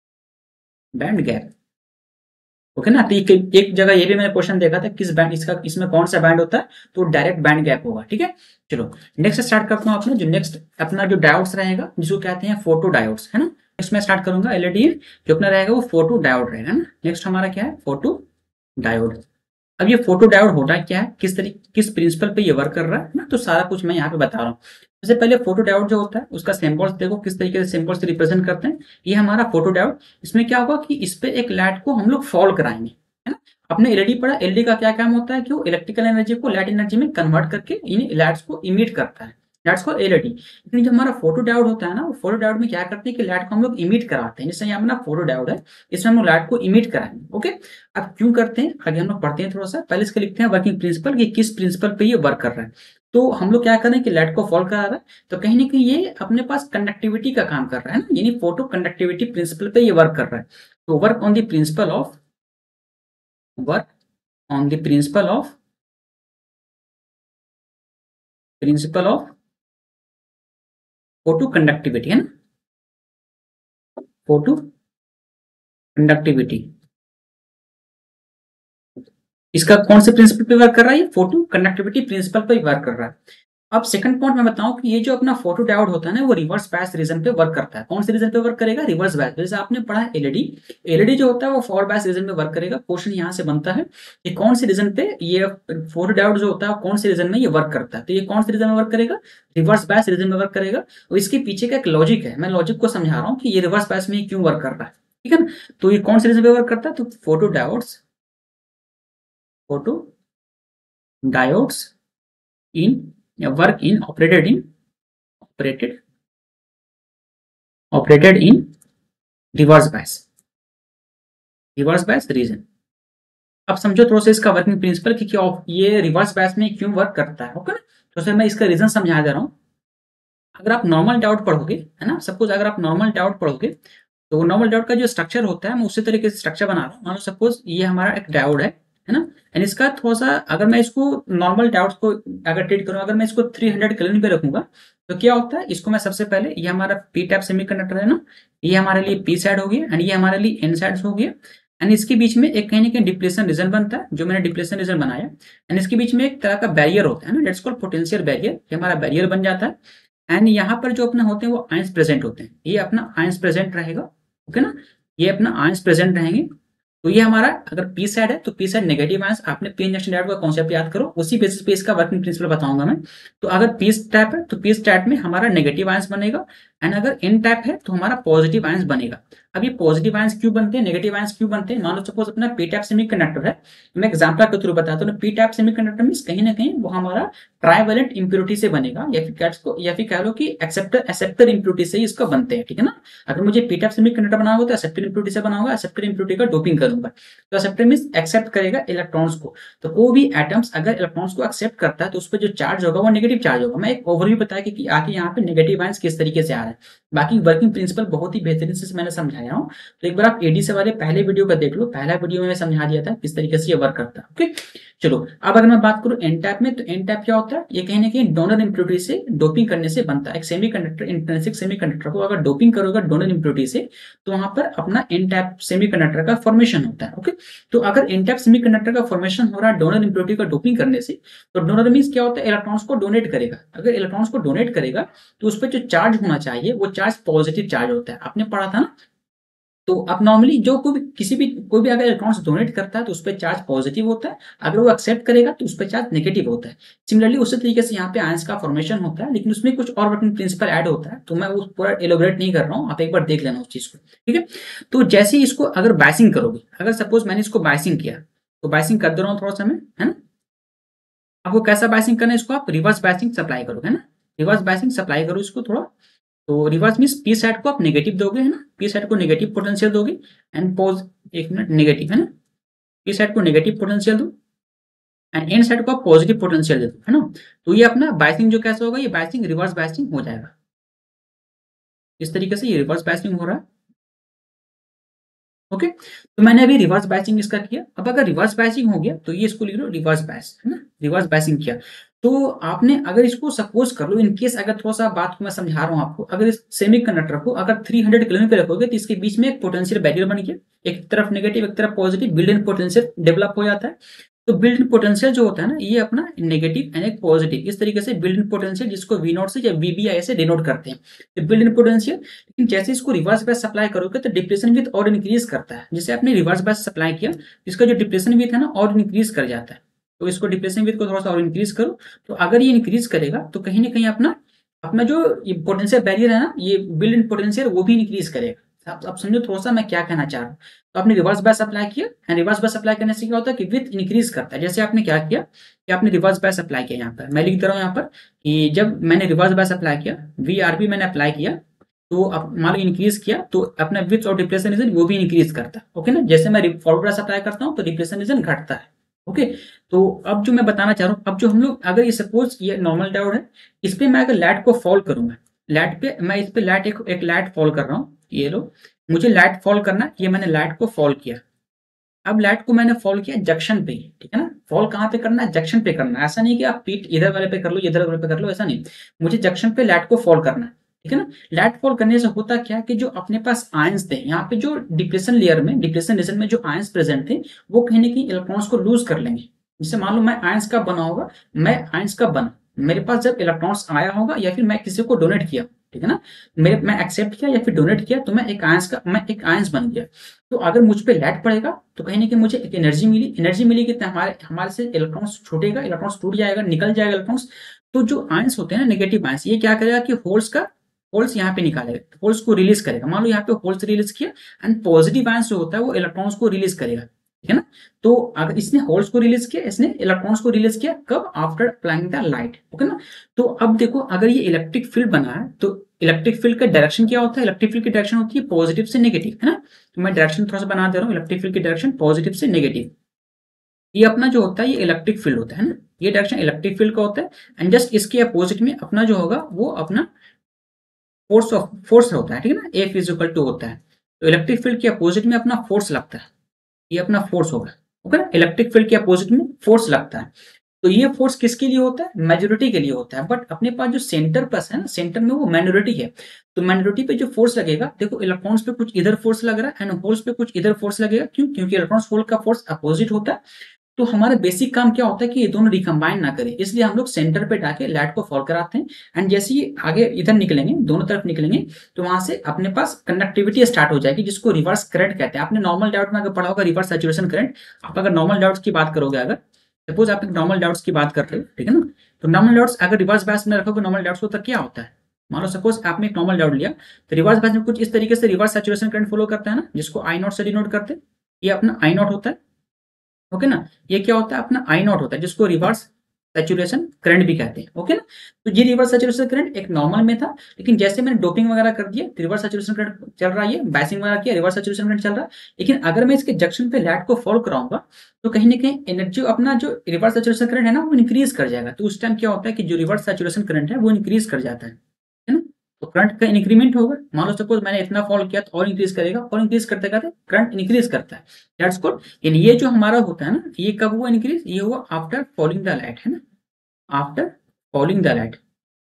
band gap, okay ना। तो एक, एक जगह ये भी मैंने क्वेश्चन देखा था, किस बैंड इसका, इसमें कौन सा बैंड होता है, तो डायरेक्ट बैंड गैप होगा, ठीक है। चलो नेक्स्ट स्टार्ट करता हूँ अपना जो नेक्स्ट अपना जो डायोड्स रहेगा, जिसको कहते हैं फोटो डायोड्स है ना। नेक्स्ट मैं स्टार्ट करूंगा एलईडी, जो अपना रहेगा वो फोटो डायोड रहेगा ना। नेक्स्ट हमारा क्या है, फोटो डायोड। अब ये फोटो डायोड होता क्या है, किस तरीके किस प्रिंसिपल पे ये वर्क कर रहा है ना, तो सारा कुछ मैं यहाँ पे बता रहा हूँ। सबसे पहले फोटो डायोड जो होता है उसका सिंबल्स देखो किस तरीके से सिंबल्स से रिप्रेजेंट करते हैं। ये हमारा फोटो डायोड, इसमें क्या होगा कि इस पे एक लाइट को हम लोग फॉल कराएंगे है ना। अपने एलईडी पढ़ा, एलईडी का क्या काम होता है कि वो इलेक्ट्रिकल एनर्जी को लाइट एनर्जी में कन्वर्ट करके इन लाइट्स को इमिट करता है, दैट्स कॉल्ड एलईडी। लेकिन जो हमारा फोटो डायोड होता है ना, वो फोटो डायोड में क्या करते हैं कि लाइट को हम लोग इमिट कराते हैं। जैसे यहाँ अपना फोटो डायोड है, इसमें हम लोग लाइट को इमिट कराएंगे, ओके। अब क्यों करते हैं आगे हम लोग पढ़ते हैं थोड़ा सा, पहले इसका लिखते हैं वर्किंग प्रिंसिपल कि किस प्रिंसिपल पे ये वर्क कर रहा है। तो हम लोग क्या कर रहे हैं कि लाइट को फॉल करा रहा है, तो कहीं ना कहीं ये अपने पास कंडक्टिविटी का काम कर रहा है ना, यानी फोटो कंडक्टिविटी प्रिंसिपल पे ये वर्क कर रहा है। तो work on the principle of work on the principle of principle of photo conductivity है ना, फोटो कंडक्टिविटी, इसका कौन से प्रिंसिपल पे वर्क कर रहा है, ये फोटो कंडक्टिविटी प्रिंसिपल पे वर्क कर रहा है। अब सेकंड पॉइंट मैं बताऊं कि ये जो अपना फोटो डायोड होता है ना, वो रिवर्स बायस रीजन पे वर्क करता है। कौन से रीजन पे वर्क करेगा? Reverse bias. जैसे आपने पढ़ा है एलईडी, एलईडी जो होता है वो फॉरवर्ड बायस रीजन पे वर्क करेगा। क्वेश्चन यहाँ से बनता है कि कौन से रीजन पे ये फोटो डायोड जो होता है कौन से रीजन में ये वर्क करता है। तो ये कौन से रीजन में वर्क करेगा? रिवर्स बायस रीजन में वर्क करेगा। और इसके पीछे का एक लॉजिक है, मैं लॉजिक को समझा रहा हूँ कि ये रिवर्स बायस में क्यों वर्क कर रहा है, ठीक है ना। तो ये कौन से रीजन पे वर्क करता है? तो photo diodes, photo diodes in work in operated in operated operated in reverse bias, reverse bias region. अब समझो थोड़ा सा इसका वर्किंग प्रिंसिपल कि क्या ये रिवर्स बायस में क्यों वर्क करता है, ओके ना। तो सर मैं इसका रीजन समझा दे रहा हूँ। अगर आप नॉर्मल डायोड पढ़ोगे, है ना, सपोज अगर आप नॉर्मल डायोड पढ़ोगे तो नॉर्मल डायोड का जो स्ट्रक्चर होता है मैं उसी तरीके से स्ट्रक्चर बना रहा हूँ। मान लो सपोज ये हमारा एक डायोड है है ना, एंड इसका थोड़ा सा अगर मैं इसको नॉर्मल डायोड को अगर ट्रीट करूँ, अगर मैं इसको तीन सौ केल्विन पे रखूंगा तो क्या होता है, इसको मैं सबसे पहले, ये हमारा पी टाइप सेमीकंडक्टर है ना, ये हमारे लिए पी साइड हो गया एंड ये हमारे लिए एन साइड हो गया। एंड इसके बीच में एक कहीं ना कहीं डिप्लेशन रीजन बनता है, जो मैंने डिप्लेशन रीजन बनाया। एंड इसके बीच में एक तरह का बैरियर होता है ना, लेट्स कॉल पोटेंशियल बैरियर, ये हमारा बैरियर बन जाता है। एंड यहाँ पर जो अपने होते हैं वो आयंस प्रेजेंट होते हैं, ये अपना आयंस प्रेजेंट रहेगा, ओके ना, ये अपना आयंस प्रेजेंट रहेंगे। तो ये हमारा अगर पी साइड है तो पी साइड नेगेटिव आयंस, आपने पी इंजेक्शन डायोड का कॉन्सेप्ट याद करो, उसी बेसिस पे इसका वर्किंग प्रिंसिपल बताऊंगा मैं। तो अगर पी टाइप है तो पी टाइप में हमारा नेगेटिव आयंस बनेगा, एंड अगर एन टाइप है तो हमारा पॉजिटिव आयंस बनेगा। अब ये पॉजिटिव आयंस क्यों बनते हैं, नेगेटिव आयंस क्यों बनते हैं? मान लो सपोज अपना पी टाइप सेमीकंडक्टर है, मैं एग्जांपल के थ्रू बताता हूँ। पी टाइप सेमीकंडक्टर में कहीं ना कहीं वो हमारा ट्राइवेलेंट इंप्योरिटी से बनेगा, या फिर को या फिर कह लो कि एक्सेप्टर एक्सेप्टर इंप्योरिटी से ही इसका बनते हैं, ठीक है ना। अगर मुझे पी टाइप सेमीकंडक्टर बनाना होगा तो एक्सेप्टर इंप्योरिटी से बनाऊंगा, एक्सेप्टर इंप्योरिटी का डोपिंग करूंगा। तो एक्सेप्टर मींस एक्सेप्ट करेगा इलेक्ट्रॉन्स को। तो कोई भी एटम्स अगर इलेक्ट्रॉन्स को एक्सेप्ट करता है तो उस पर जो चार्ज होगा वो नेगेटिव चार्ज होगा। मैं एक ओवरव्यू बताया कि आके यहाँ पे नेगेटिव आयंस किस तरीके से आ रहा है, बाकी वर्किंग प्रिंसिपल बहुत ही बेहतरीन से मैंने समझाया हूँ। तो एक बार आप एडी से वाले पहले वीडियो का देख लो, पहला वीडियो में मैं समझा दिया था किस तरीके से ये वर्क करता है, ओके। चलो अब अगर मैं बात करूं एन टाइप में, तो एन टाइप क्या होता है, ये कहीं ना कहीं डोनर इंप्योरिटी से डोपिंग करने से बनता है। एक सेमीकंडक्टर, इंट्रिंसिक सेमीकंडक्टर को अगर डोपिंग करोगे डोनर इंप्योरिटी से तो वहां पर अपना एन टाइप सेमीकंडक्टर का फॉर्मेशन होता है, ओके। तो अगर एन टाइप सेमीकंडक्टर का फॉर्मेशन हो रहा है डोनर इंप्योरिटी का डोपिंग करने से, तो डोनर मींस क्या होता है, इलेक्ट्रॉन्स को डोनेट करेगा। अगर इलेक्ट्रॉन्स को डोनेट करेगा तो उस पर जो चार्ज होना चाहिए वो चार्ज पॉजिटिव चार्ज होता है, आपने पढ़ा था ना। तो अब नॉर्मली जो कोई भी किसी भी कोई भी अगर इलेक्ट्रॉन्स डोनेट करता है तो उस पर चार्ज पॉजिटिव होता है, अगर वो एक्सेप्ट करेगा तो उस पर चार्ज नेगेटिव होता है। सिमिलरली उसी तरीके से यहाँ पे आयंस का फॉर्मेशन होता है, लेकिन उसमें कुछ और वर्किंग प्रिंसिपल ऐड होता है, तो मैं वो पूरा एलोबरेट नहीं कर रहा हूँ, आप एक बार देख लेना उस चीज को, ठीक है। तो जैसे ही इसको अगर बाइसिंग करोगे, अगर सपोज मैंने इसको बाइसिंग किया तो बाइसिंग कर दे रहा हूँ थोड़ा सा मैं, है ना। आपको कैसा बाइसिंग करना है, इसको आप रिवर्स बाइसिंग सप्लाई करोगे, है ना, रिवर्स बाइसिंग सप्लाई करो इसको थोड़ा। तो रिवर्स मींस पी साइड को आप नेगेटिव दोगे, है ना, पी साइड को नेगेटिव पोटेंशियल दोगे एंड पोज एक मिनट नेगेटिव, है ना, पी साइड को नेगेटिव पोटेंशियल दो एंड एन साइड को आप पॉजिटिव पोटेंशियल दे दो, है ना। तो ये अपना बाइसिंग जो कैसा होगा, ये बाइसिंग रिवर्स बाइसिंग हो जाएगा। इस तरीके से ये रिवर्स बाइसिंग हो रहा है, ओके। तो मैंने अभी रिवर्स बाइसिंग इसका किया। अब अगर रिवर्स बाइसिंग हो गया तो ये इसको लिख लो रिवर्स बाइस, है ना, रिवर्स बाइसिंग किया। तो आपने अगर इसको सपोज कर लो, इनकेस अगर थोड़ा सा बात को मैं समझा रहा हूँ आपको, अगर इस सेमीकंडक्टर को अगर तीन सौ केल्विन पे रखोगे तो इसके बीच में एक पोटेंशियल बैरियर बन गया, एक तरफ नेगेटिव एक तरफ positive, built in potential develop हो जाता है। तो बिल्ट इन पोटेंशियल जो होता है ना, ये अपना नेगेटिव एंड एक पॉजिटिव, इस तरीके से बिल्ट इन पोटेंशियल, जिसको वी नॉट से या वीबीआई से डिनोट करते हैं, तो बिल्ट इन पोटेंशियल। लेकिन जैसे इसको रिवर्स बैच सप्लाई करोगे तो डिप्रेशन विथ और इंक्रीज करता है। जैसे आपने रिवर्स बैच सप्लाई किया, इसका जो डिप्रेशन विथ है ना और इंक्रीज कर जाता है। तो इसको डिप्रेशन विथ को थोड़ा सा और इंक्रीज करो, तो अगर ये इंक्रीज करेगा तो कहीं ना कहीं अपना अपना जो ये पोटेंशियल बैरियर है ना, ये बिल्ट इन पोटेंशियल वो भी इंक्रीज करेगा। आप, आप समझो थोड़ा सा मैं क्या कहना चाह रहा हूँ। तो आपने रिवर्स बैच अप्लाई किया एंड रिवर्स बैच अप्लाई करने से क्या होता है कि विथ इंक्रीज करता है। जैसे आपने क्या किया कि आपने रिवर्स बैच अप्लाई किया, यहाँ पर मैं लिख दे रहा हूँ यहाँ पर कि जब मैंने रिवर्स बैच अप्लाई किया, वी आर बी मैंने अप्लाई किया, तो अब मान लो इंक्रीज किया तो अपना विथ और डिप्रेशन रीजन वो भी इंक्रीज करता है, ओके ना। जैसे मैं फॉरवर्ड बैच अप्लाई करता हूँ तो डिप्रेशन रीजन घटता है, ओके। तो अब जो मैं बताना चाह रहा हूँ, अब जो हम लोग अगर ये सपोज ये नॉर्मल डायोड है, इस पे मैं अगर लैट को फॉल करूंगा, लैट पे मैं इस पे लैट एक, एक लैट फॉल कर रहा हूँ, ये लो मुझे लाइट फॉल करना, ये मैंने लाइट को फॉल किया। अब लाइट को मैंने फॉल किया जंक्शन पे, ठीक है ना। फॉल कहाँ पे करना है, जंक्शन पे करना है। ऐसा नहीं कि आप पीठ इधर वाले पे कर लो इधर वाले पे कर लो, ऐसा नहीं, मुझे जंक्शन पे लाइट को फॉल करना है, ठीक है ना। लाइट फॉल करने से होता क्या कि जो अपने पास आयंस थे यहाँ पे, जो डिप्रेशन लेयर में डिप्रेशन रीजन में जो आयंस प्रेजेंट थे वो कहीं ना कहीं इलेक्ट्रॉन्स को लूज कर लेंगे। जैसे मान लो मैं आयंस का बना होगा, मैं आयंस का बना मेरे पास जब इलेक्ट्रॉन्स आया होगा या फिर मैं किसी को डोनेट किया, ठीक है ना, मेरे मैं एक्सेप्ट किया या फिर डोनेट किया तो मैं एक आयंस का मैं एक आयंस बन गया। तो अगर मुझ पे लैट पड़ेगा तो कहीं ना कहीं मुझे एक एनर्जी मिली, एनर्जी मिलेगी तो हमारे हमारे से इलेक्ट्रॉन्स छूटेगा, इलेक्ट्रॉन्स टूट जाएगा, निकल जाएगा इलेक्ट्रॉन्स। तो जो आयंस होते हैं ना, नेगेटिव आयंस, ये क्या करेगा कि होल्स का होल्स यहाँ पे निकालेगा, होल्स को रिलीज करेगा। मान लो यहाँ पे होल्स रिलीज किया एंड पॉजिटिव आयंस जो होता है वो इलेक्ट्रॉन्स को रिलीज करेगा, ठीक है ना। तो अगर इसने होल्स को रिलीज किया, इसने इलेक्ट्रॉन्स को रिलीज किया, कब? After applying the light, okay ना। तो अब देखो, अगर ये इलेक्ट्रिक फील्ड बना है तो इलेक्ट्रिक फील्ड का डायरेक्शन क्या होता है? इलेक्ट्रिक फील्ड की डायरेक्शन होती है पॉजिटिव से नेगेटिव, है ना। तो मैं डायरेक्शन थोड़ा सा बना दे रहा हूँ, इलेक्ट्रिक फील्ड की डायरेक्शन पॉजिटिव से नेगेटिव। ये अपना जो होता है ये इलेक्ट्रिक फील्ड होता है ना, ये डायरेक्शन इलेक्ट्रिक फील्ड का होता है। एंड जस्ट इसके अपोजिट में अपना जो होगा वो अपना फोर्स ऑफ फोर्स होता है, ठीक है ना, ए फिजिकल टू होता है। तो इलेक्ट्रिक फील्ड के अपोजिट में अपना फोर्स लगता है, ये अपना फोर्स होगा, ओके ना। इलेक्ट्रिक फील्ड के अपोजिट में फोर्स लगता है। तो ये फोर्स किसके लिए होता है? मेजोरिटी के लिए होता है। बट अपने पास जो सेंटर प्लस है ना, सेंटर में वो माइनॉरिटी है। तो माइनॉरिटी पे जो फोर्स लगेगा, देखो इलेक्ट्रॉन्स पे कुछ इधर फोर्स लग रहा है एंड होल्स पे कुछ इधर फोर्स लगेगा। क्यों? क्योंकि इलेक्ट्रॉन्स होल का फोर्स अपोजिट होता है। तो हमारा बेसिक काम क्या होता है कि ये दोनों रिकम्बाइन ना करें, इसलिए हम लोग सेंटर पे जाके लैट को फॉल कराते हैं। एंड जैसे ही आगे इधर निकलेंगे, दोनों तरफ निकलेंगे, तो वहां से अपने पास कंडक्टिविटी स्टार्ट हो जाएगी, जिसको रिवर्स करंट कहते हैं। आपने नॉर्मल डायोड में अगर पढ़ा होगा रिवर्स सैचुरेशन करंट। आप अगर नॉर्मल डायोड्स की बात करोगे, अगर सपोज आप नॉर्मल डायोड्स की बात कर रहे हो, ठीक है ना, तो नॉर्मल डायोड्स अगर रिवर्स बैस में रखोगे नॉर्मल डायोड्स को, तो क्या होता है? मान लो सपोज आपने एक नॉर्मल डायोड लिया, तो रिवर्स बैस में कुछ इस तरीके से रिवर्स सैचुरेशन करंट फॉलो करता है ना, जिसको आई नॉट से डिनोट करते हैं। ये अपना आई नॉट होता है, ओके ना। ये क्या होता है? अपना आई नॉट होता है, जिसको रिवर्स सैचुरेशन करंट भी कहते हैं, ओके ना। तो ये रिवर्स सैचुरेशन करंट एक नॉर्मल में था, लेकिन जैसे मैंने डोपिंग वगैरह कर दिया, रिवर्स सैचुरेशन करंट चल रहा है, बैसिंग वगैरह किया, रिवर्स सैचुरेशन करंट चल रहा है। लेकिन अगर मैं इसके जंक्शन पे लैट को फॉलो कराऊंगा, तो कहीं ना कहीं एनर्जी अपना जो रिवर्स सैचुरेशन करंट है ना, वो इंक्रीज कर जाएगा। तो उस टाइम क्या होता है कि जो रिवर्स सैचुरेशन करंट है वो इंक्रीज कर जाता है है ना। तो करंट का इंक्रीमेंट होगा। मान लो सपोज मैंने इतना फॉलो किया तो और इंक्रीज करेगा, और इंक्रीज करते करते करंट इंक्रीज करता है। That's called. यानी ये जो हमारा होता है ना, ये कब हुआ इंक्रीज? ये हुआ आफ्टर फॉलिंग द लाइट, है ना, after falling the light,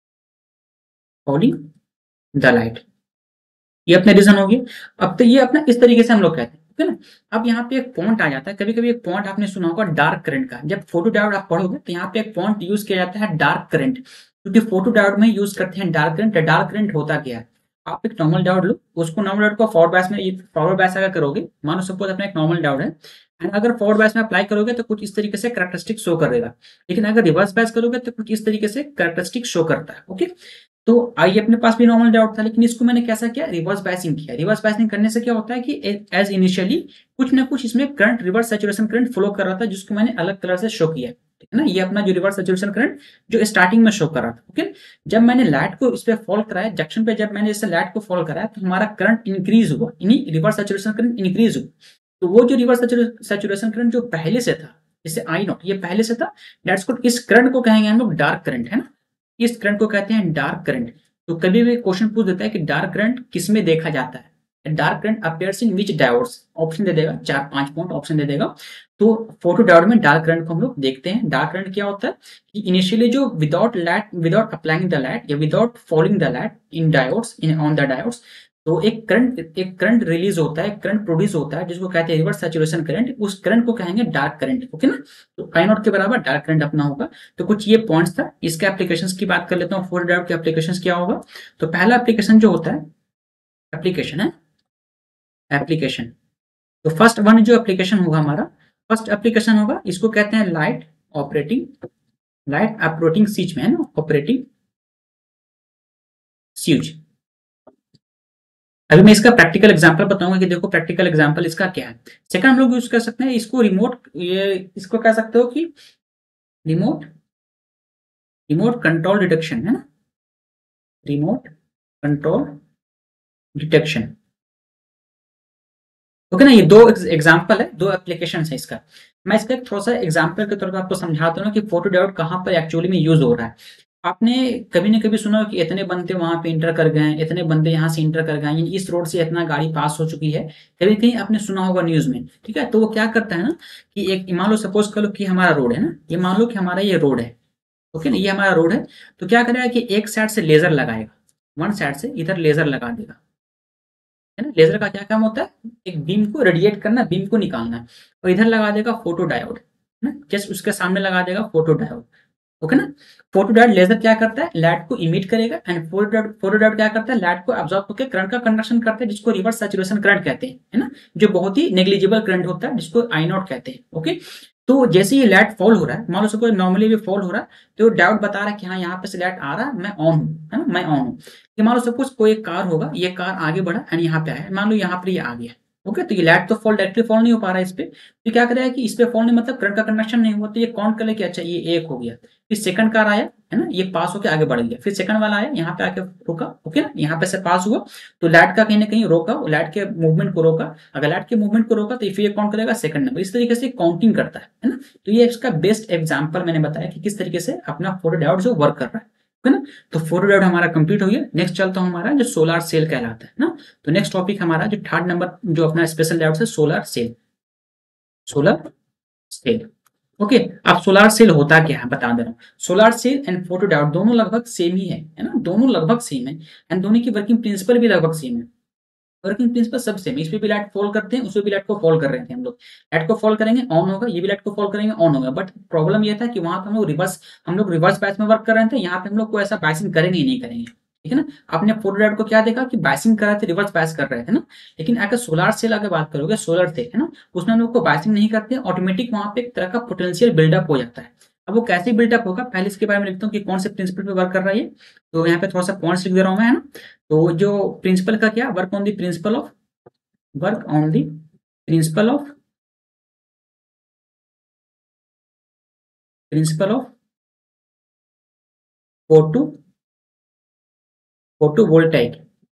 falling the light. ये अपना रीजन हो गया। अब तो ये अपना इस तरीके से हम लोग कहते हैं, ठीक है ना। अब यहाँ पे एक पॉइंट आ जाता है, कभी कभी एक पॉइंट आपने सुना होगा डार्क करंट का। जब फोटो डायोड आप पढ़ोगे तो यहाँ पे एक पॉइंट यूज किया जाता है डार्क करंट, क्योंकि फोटो डायोड में यूज करते हैं डार्क करंट। डार्क करंट होता क्या है? आप एक नॉर्मल डायोड लो, उसको नॉर्मल डायोड को फॉरवर्ड बैच में फॉरवर्ड बैच अगर करोगे, मानो सपोज अपना एक नॉर्मल डायोड है, एंड अगर फॉरवर्ड बैच में अप्लाई करोगे तो कुछ इस तरीके से कैरेक्टरिस्टिक शो करेगा। लेकिन अगर रिवर्स बैच करोगे तो कुछ इस तरीके से कैरेक्टरिस्टिक शो करता है, ओके। तो आई अपने पास भी नॉर्मल डायोड था, लेकिन इसको मैंने कैसा किया? रिवर्स बायसिंग किया। रिवर्स बायसिंग करने से क्या होता है कि एज इनिशियली कुछ ना कुछ इसमें current, reverse saturation current flow कर रहा था, जिसको मैंने अलग कलर से शो किया, ठीक है ना। ये अपना जो रिवर्स सैचुरेशन करंट जो स्टार्टिंग में शो कर रहा था, ओके। जब मैंने लाइट को इस पे फॉल कराया, जंक्शन पे जब मैंने इससे लाइट को फॉल कराया, तो हमारा करंट इंक्रीज हुआ, यानी रिवर्स सैचुरेशन करंट इंक्रीज हुआ। तो वो जो रिवर्स सैचुरेशन करंट जो पहले से था, जैसे आई नॉट, ये पहले से था, दैट्स कॉल्ड। इस करंट को कहेंगे हम लोग डार्क करंट, है ना। इस करंट को कहते हैं डार्क करंट। तो कभी भी क्वेश्चन पूछ देता है कि डार्क करंट किस में देखा जाता है, dark current appears in which diodes, option दे देगा, चार पांच पॉइंट ऑप्शन दे देगा। तो फोटो डायोड में डार्क करंट को हम लोग देखते हैं। डार्क करंट क्या होता है कि इनिशियली जो without light, without applying the light या without following the light in diodes, in on the diodes, तो एक करंट एक करंट रिलीज होता है, करंट प्रोड्यूस होता है, जिसको कहते हैं रिवर्स सैचुरेशन करंट। उस करंट को कहेंगे डार्क करंट, ओके ना। तो आई नॉट के बराबर डार्क करंट अपना होगा। तो कुछ ये पॉइंट्स था। इसके एप्लीकेशंस की बात कर लेता हूँ, फोटो डायोड के एप्लीकेशंस क्या होगा। तो पहला एप्लीकेशन जो होता है, एप्लीकेशन है एप्लीकेशन। तो फर्स्ट वन जो एप्लीकेशन होगा हमारा, फर्स्ट एप्लीकेशन होगा, इसको कहते हैं light operating, light operating switch में, है ना, ऑपरेटिंग स्विच। अभी मैं इसका प्रैक्टिकल एग्जांपल बताऊंगा कि देखो प्रैक्टिकल एग्जांपल इसका क्या है। सेकंड हम लोग यूज कर सकते हैं इसको रिमोट, ये इसको कह सकते हो कि रिमोट रिमोट कंट्रोल डिटेक्शन, है ना, रिमोट कंट्रोल डिटेक्शन, ओके ना। ये दो एग्जांपल है, दो एप्लीकेशन है इसका। मैं इसका एक थोड़ा सा एग्जांपल के तौर पर आपको समझाता हूँ कि फोटो डायोड कहाँ पर एक्चुअली में यूज हो रहा है। आपने कभी न कभी सुना हो कि इतने बंदे वहां पे इंटर कर गए हैं, इतने बंदे यहाँ से इंटर कर गए हैं, इस रोड से इतना गाड़ी पास हो चुकी है, कभी कहीं आपने सुना होगा न्यूज में, ठीक है। तो वो क्या करता है ना कि एक मान लो सपोज कर लो कि हमारा रोड है ना, ये मान लो कि हमारा ये रोड है, ओके ना, ये हमारा रोड है। तो क्या करेगा कि एक साइड से लेजर लगाएगा, वन साइड से इधर लेजर लगा देगा, है ना। लेजर का क्या काम होता है? एक बीम को रेडिएट करना, बीम को निकालना है। और इधर लगा देगा फोटो डायोड, है ना, जस्ट उसके सामने लगा देगा फोटो डायोड। ओके ना। फोटोडायोड लेजर क्या करता है, लाइट को इमिट करेगा, एंड फोटोडायोड फोटोडायोड क्या करता है, लाइट को अब्सॉर्ब करके करंट का कंडक्शन करता है, जिसको रिवर्स सैचुरेशन करंट कहते हैं, है ना, जो बहुत ही नेग्लिजिबल करंट होता है, जिसको आई नॉट कहते हैं। ओके, तो जैसे ये लाइट फॉल हो रहा है, मान लो सपोज नॉर्मली भी फॉल हो रहा है, तो डायोड बता रहा है कि हाँ यहाँ पे से लाइट आ रहा है, मैं ऑन हूँ, है ना, मैं ऑन हूँ। कि मान लो सपोज कोई एक कार होगा, ये कार आगे बढ़ा एंड यहाँ पे आया, मान लो यहाँ पर ये आ गया। ओके, तो ये लाइट तो फॉल डायरेक्टली फॉल नहीं हो पा रहा है इस पे, तो क्या करेगा कि इस पे फॉल नहीं, मतलब करंट का कंडक्शन नहीं हुआ, तो ये काउंट कर ले कि अच्छा ये एक हो गया। फिर सेकंड कार आया, है ना, ये पास होकर आगे बढ़ गया, फिर सेकंड वाला आया, यहाँ पे आके रुका। ओके ना, यहाँ पे से पास हुआ, तो लाइट का कहीं ना कहीं रोका, लाइट के मूवमेंट को रोका। अगर लाइट के मूवमेंट को रोका तो फिर ये काउंट करेगा सेकंड नंबर, इस तरीके से काउंटिंग करता है, है ना। तो ये इसका बेस्ट एग्जांपल मैंने बताया कि किस तरीके से अपना फोटोडायोड जो वर्क कर रहा है, है ना। तो फोटोडायोड हमारा कंप्लीट हो गया। नेक्स्ट चलता हूं हमारा जो सोलर सेल कहलाता है ना। तो नेक्स्ट टॉपिक हमारा जो थर्ड नंबर जो अपना स्पेशल डायोड है, solar cell. Solar cell, okay. अब सोलर सेल होता क्या है बता दे रहा हूँ। सोलर सेल एंड फोटोडायोड दोनों लगभग सेम ही है, है ना, दोनों लगभग सेम है, एंड दोनों की वर्किंग प्रिंसिपल भी लगभग सेम है। वर्किंग प्रिंसिपल सब सेम, इस पे भी लाइट फॉल करते हैं, उस पे भी लाइट को फॉल कर रहे थे हम लोग। लाइट को फॉल करेंगे ऑन होगा, ये भी लाइट को फॉल करेंगे ऑन होगा, बट प्रॉब्लम ये था कि वहां पे हम लोग रिवर्स हम लोग रिवर्स बैच में वर्क कर रहे थे, यहाँ पे हम लोग को ऐसा बैचिंग करेंगे ही नहीं करेंगे, ठीक है ना। आपने फोटोडायोड को क्या देखा कि बैचिंग कर रहे थे, रिवर्स बैच कर रहे थे ना। लेकिन अगर सोलर सेल अगर बात करोगे, सोलर सेल है ना, उसमें हम लोग को बैचिंग नहीं करते, ऑटोमेटिक वहां पे एक तरह का पोटेंशियल बिल्डअप हो जाता है। अब वो कैसे बिल्डअप होगा, पहले इसके बारे में लिखता हूँ कि कौन से प्रिंसिपल पे वर्क कर रहा है ये। तो यहाँ पे थोड़ा सा पॉइंट्स लिख दे रहा हूँ मैं, है ना। तो जो प्रिंसिपल का क्या work on the principle of work on the principle of principle of photo photovoltaic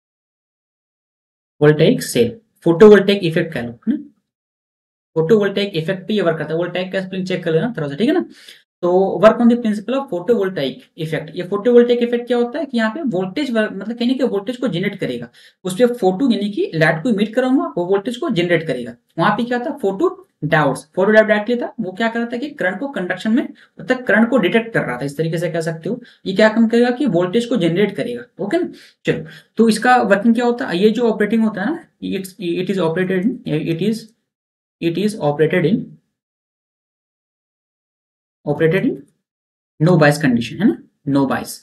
voltaic cell, photovoltaic effect कह लो, है ना। फोटोवोल्टाइक इफेक्ट पे ये वर्क करता है। वोल्टाइक का स्पेलिंग चेक कर लेना थोड़ा सा, ठीक है ना। तो work on the principle of photovoltaic effect. ये फोटोवोल्टाइक इफेक्ट क्या होता है कि यहाँ पे वोल्टेज मतलब कहने के वोल्टेज को जनरेट करेगा, उस पर फोटो यानी कि लाइट को इमिट करूंगा, वो वोल्टेज को जनरेट करेगा। वहां पे क्या था, photo diodes, photo diode directly था, वो क्या कर रहा था कि करंट को कंडक्शन में मतलब करंट को डिटेक्ट कर रहा था, इस तरीके से कह सकते हो। ये क्या काम करेगा कि वोल्टेज को जनरेट करेगा। ओके ना, चलो। तो इसका वर्किंग क्या होता है, ये जो ऑपरेटिंग होता है ना, it is operated it is it is operated in operated in no bias condition, है ना, नो बायस।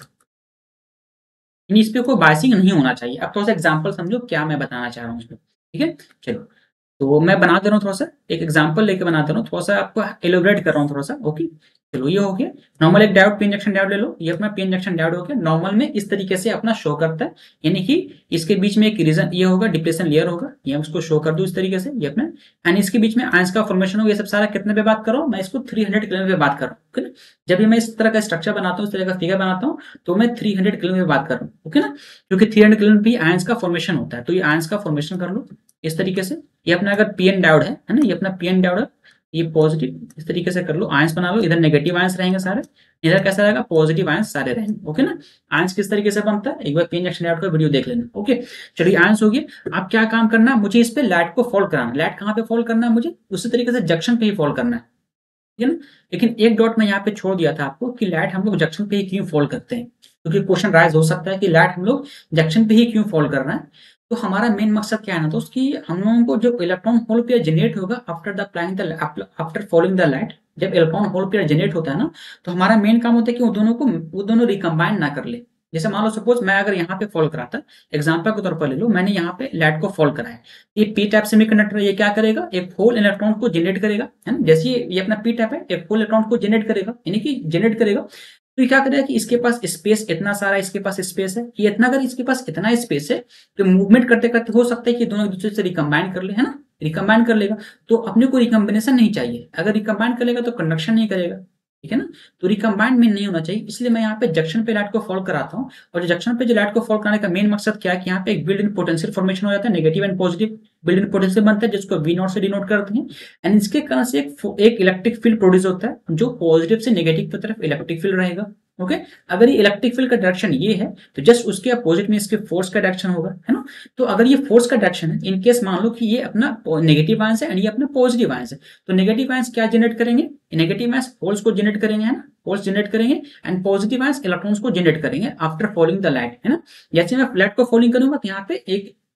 इस पे कोई बायसिंग नहीं होना चाहिए। अब थोड़ा सा एग्जांपल समझो क्या मैं बताना चाह रहा हूँ इसमें, ठीक है। चलो, तो मैं बना दे रहा हूँ, थोड़ा सा एक एग्जांपल लेके बना दे रहा हूँ, थोड़ा सा आपको एलोबरेट कर रहा हूँ थोड़ा सा। ओके, चलो ये हो गया। नॉर्मल एक डायोड, पी इंजेक्शन डायोड ले लो, ये अपना पी इंजेक्शन डायोड हो गया। नॉर्मल में इस तरीके से अपना शो करता है, यानी कि इसके बीच में एक रीजन ये होगा, डिप्लेशन लेयर होगा, ये उसको शो कर दो इस तरीके से, ये अपना, एंड इसके बीच में आयंस का फॉर्मेशन होगा। ये सब सारा कितने पे बात कर रहा हूँ मैं, इसको थ्री हंड्रेड किलो पे बात कर रहा हूँ। ओके ना, जब भी मैं इस तरह का स्ट्रक्चर बनाता हूँ, इस तरह का फिगर बनाता हूँ, तो मैं थ्री हंड्रेड किलो में बात कर रहा हूँ। ओके ना, क्योंकि थ्री हंड्रेड किलो भी आयंस का फॉर्मेशन होता है, तो ये आयंस का फॉर्मेशन कर लो इस तरीके से। ये अपना अगर पीएन डायोड है, है ना, ये अपना पीएन डायोड है, ये पॉजिटिव इस तरीके से कर लो, आयंस बना लो। इधर नेगेटिव आयंस रहेंगे सारे, इधर कैसा रहेगा, पॉजिटिव आयंस सारे रहेंगे। ओके ना, आयंस किस तरीके से बनता है, एक बार पी इंजेक्शन डायोड का वीडियो देख लेना। ओके, चलिए आयंस हो गया। अब क्या काम करना है, मुझे इस पे लाइट को फॉल कराना। लाइट कहाँ पे फॉल करना है मुझे, उसी तरीके से जंक्शन पे ही फॉल करना है, ठीक है ना। लेकिन एक डॉट मैं यहाँ पे छोड़ दिया था आपको कि लाइट हम लोग जंक्शन पे ही क्यों फॉल करते हैं, क्योंकि क्वेश्चन राइज हो सकता है कि लाइट हम लोग जंक्शन पे ही क्यों फॉल कर रहे हैं। तो हमारा मेन मकसद क्या है ना दोस्त, कि हम लोगों को जो इलेक्ट्रॉन होल पेयर जनरेट होगा after the applying the after following the light, जब इलेक्ट्रॉन होल पेयर जनरेट होता है ना, तो हमारा मेन काम होता है कि वो दोनों को वो दोनों रिकम्बाइन ना कर ले। जैसे मान लो सपोज मैं अगर यहाँ पे फॉल कराता, एग्जांपल के तौर पर ले लो, मैंने यहाँ पे लाइट को फॉल कराया, ये पी टाइप सेमीकंडक्टर, ये क्या करेगा, एक होल इलेक्ट्रॉन को जनरेट करेगा, है ना। जैसे ये अपना पी टाइप है, एक होल इलेक्ट्रॉन को जनरेट करेगा, यानी कि जनरेट करेगा। तो ये क्या करेगा कि इसके पास स्पेस इतना सारा, इसके पास स्पेस है, ये इतना, अगर इसके पास इतना स्पेस है तो मूवमेंट करते करते हो सकता है कि दोनों एक दूसरे से रिकम्बाइन कर ले, है ना, रिकम्बाइन कर लेगा। तो अपने को रिकम्बिनेशन नहीं चाहिए, अगर रिकम्बाइन करेगा तो कंडक्शन नहीं करेगा, ठीक है ना। तो रिकम्बाइंड में नहीं होना चाहिए, इसलिए मैं यहाँ पे जंक्शन पे लाइट को फॉल कराता हूँ। और जंक्शन पे जो लाइट को फॉल कराने का मेन मकसद क्या है कि यहाँ पे एक बिल्ड इन पोटेंशियल फॉर्मेशन हो जाता है, negative and positive build in potential बनता है, जिसको वी नॉट से डिनोट करते हैं। एंड इसके कारण से एक एक इलेक्ट्रिक फील्ड प्रोड्यूस होता है, जो पॉजिटिव से नेगेटिव की तरफ इलेक्ट्रिक फील्ड रहेगा। ओके, अगर ये इलेक्ट्रिक फील्ड का डायरेक्शन ये है, तो जस्ट उसके अपोजिट में इसके फोर्स का डायरेक्शन होगा, है ना। तो अगर ये फोर्स का डायरेक्शन है, इन केस मान लो कि ये अपना नेगेटिव आयंस है एंड ये अपना पॉजिटिव आयंस है, तो नेगेटिव आयंस क्या जनरेट करेंगे, नेगेटिव आयंस होल्स को जनरेट करेंगे, है ना, होल्स जनरेट करेंगे, एंड पॉजिटिव आयंस इलेक्ट्रॉन्स को जनरेट करेंगे आफ्टर फॉलोइंग द लाइट, है ना। जैसे मैं लाइट को फॉलोइंग करूंगा तो यहाँ पे एक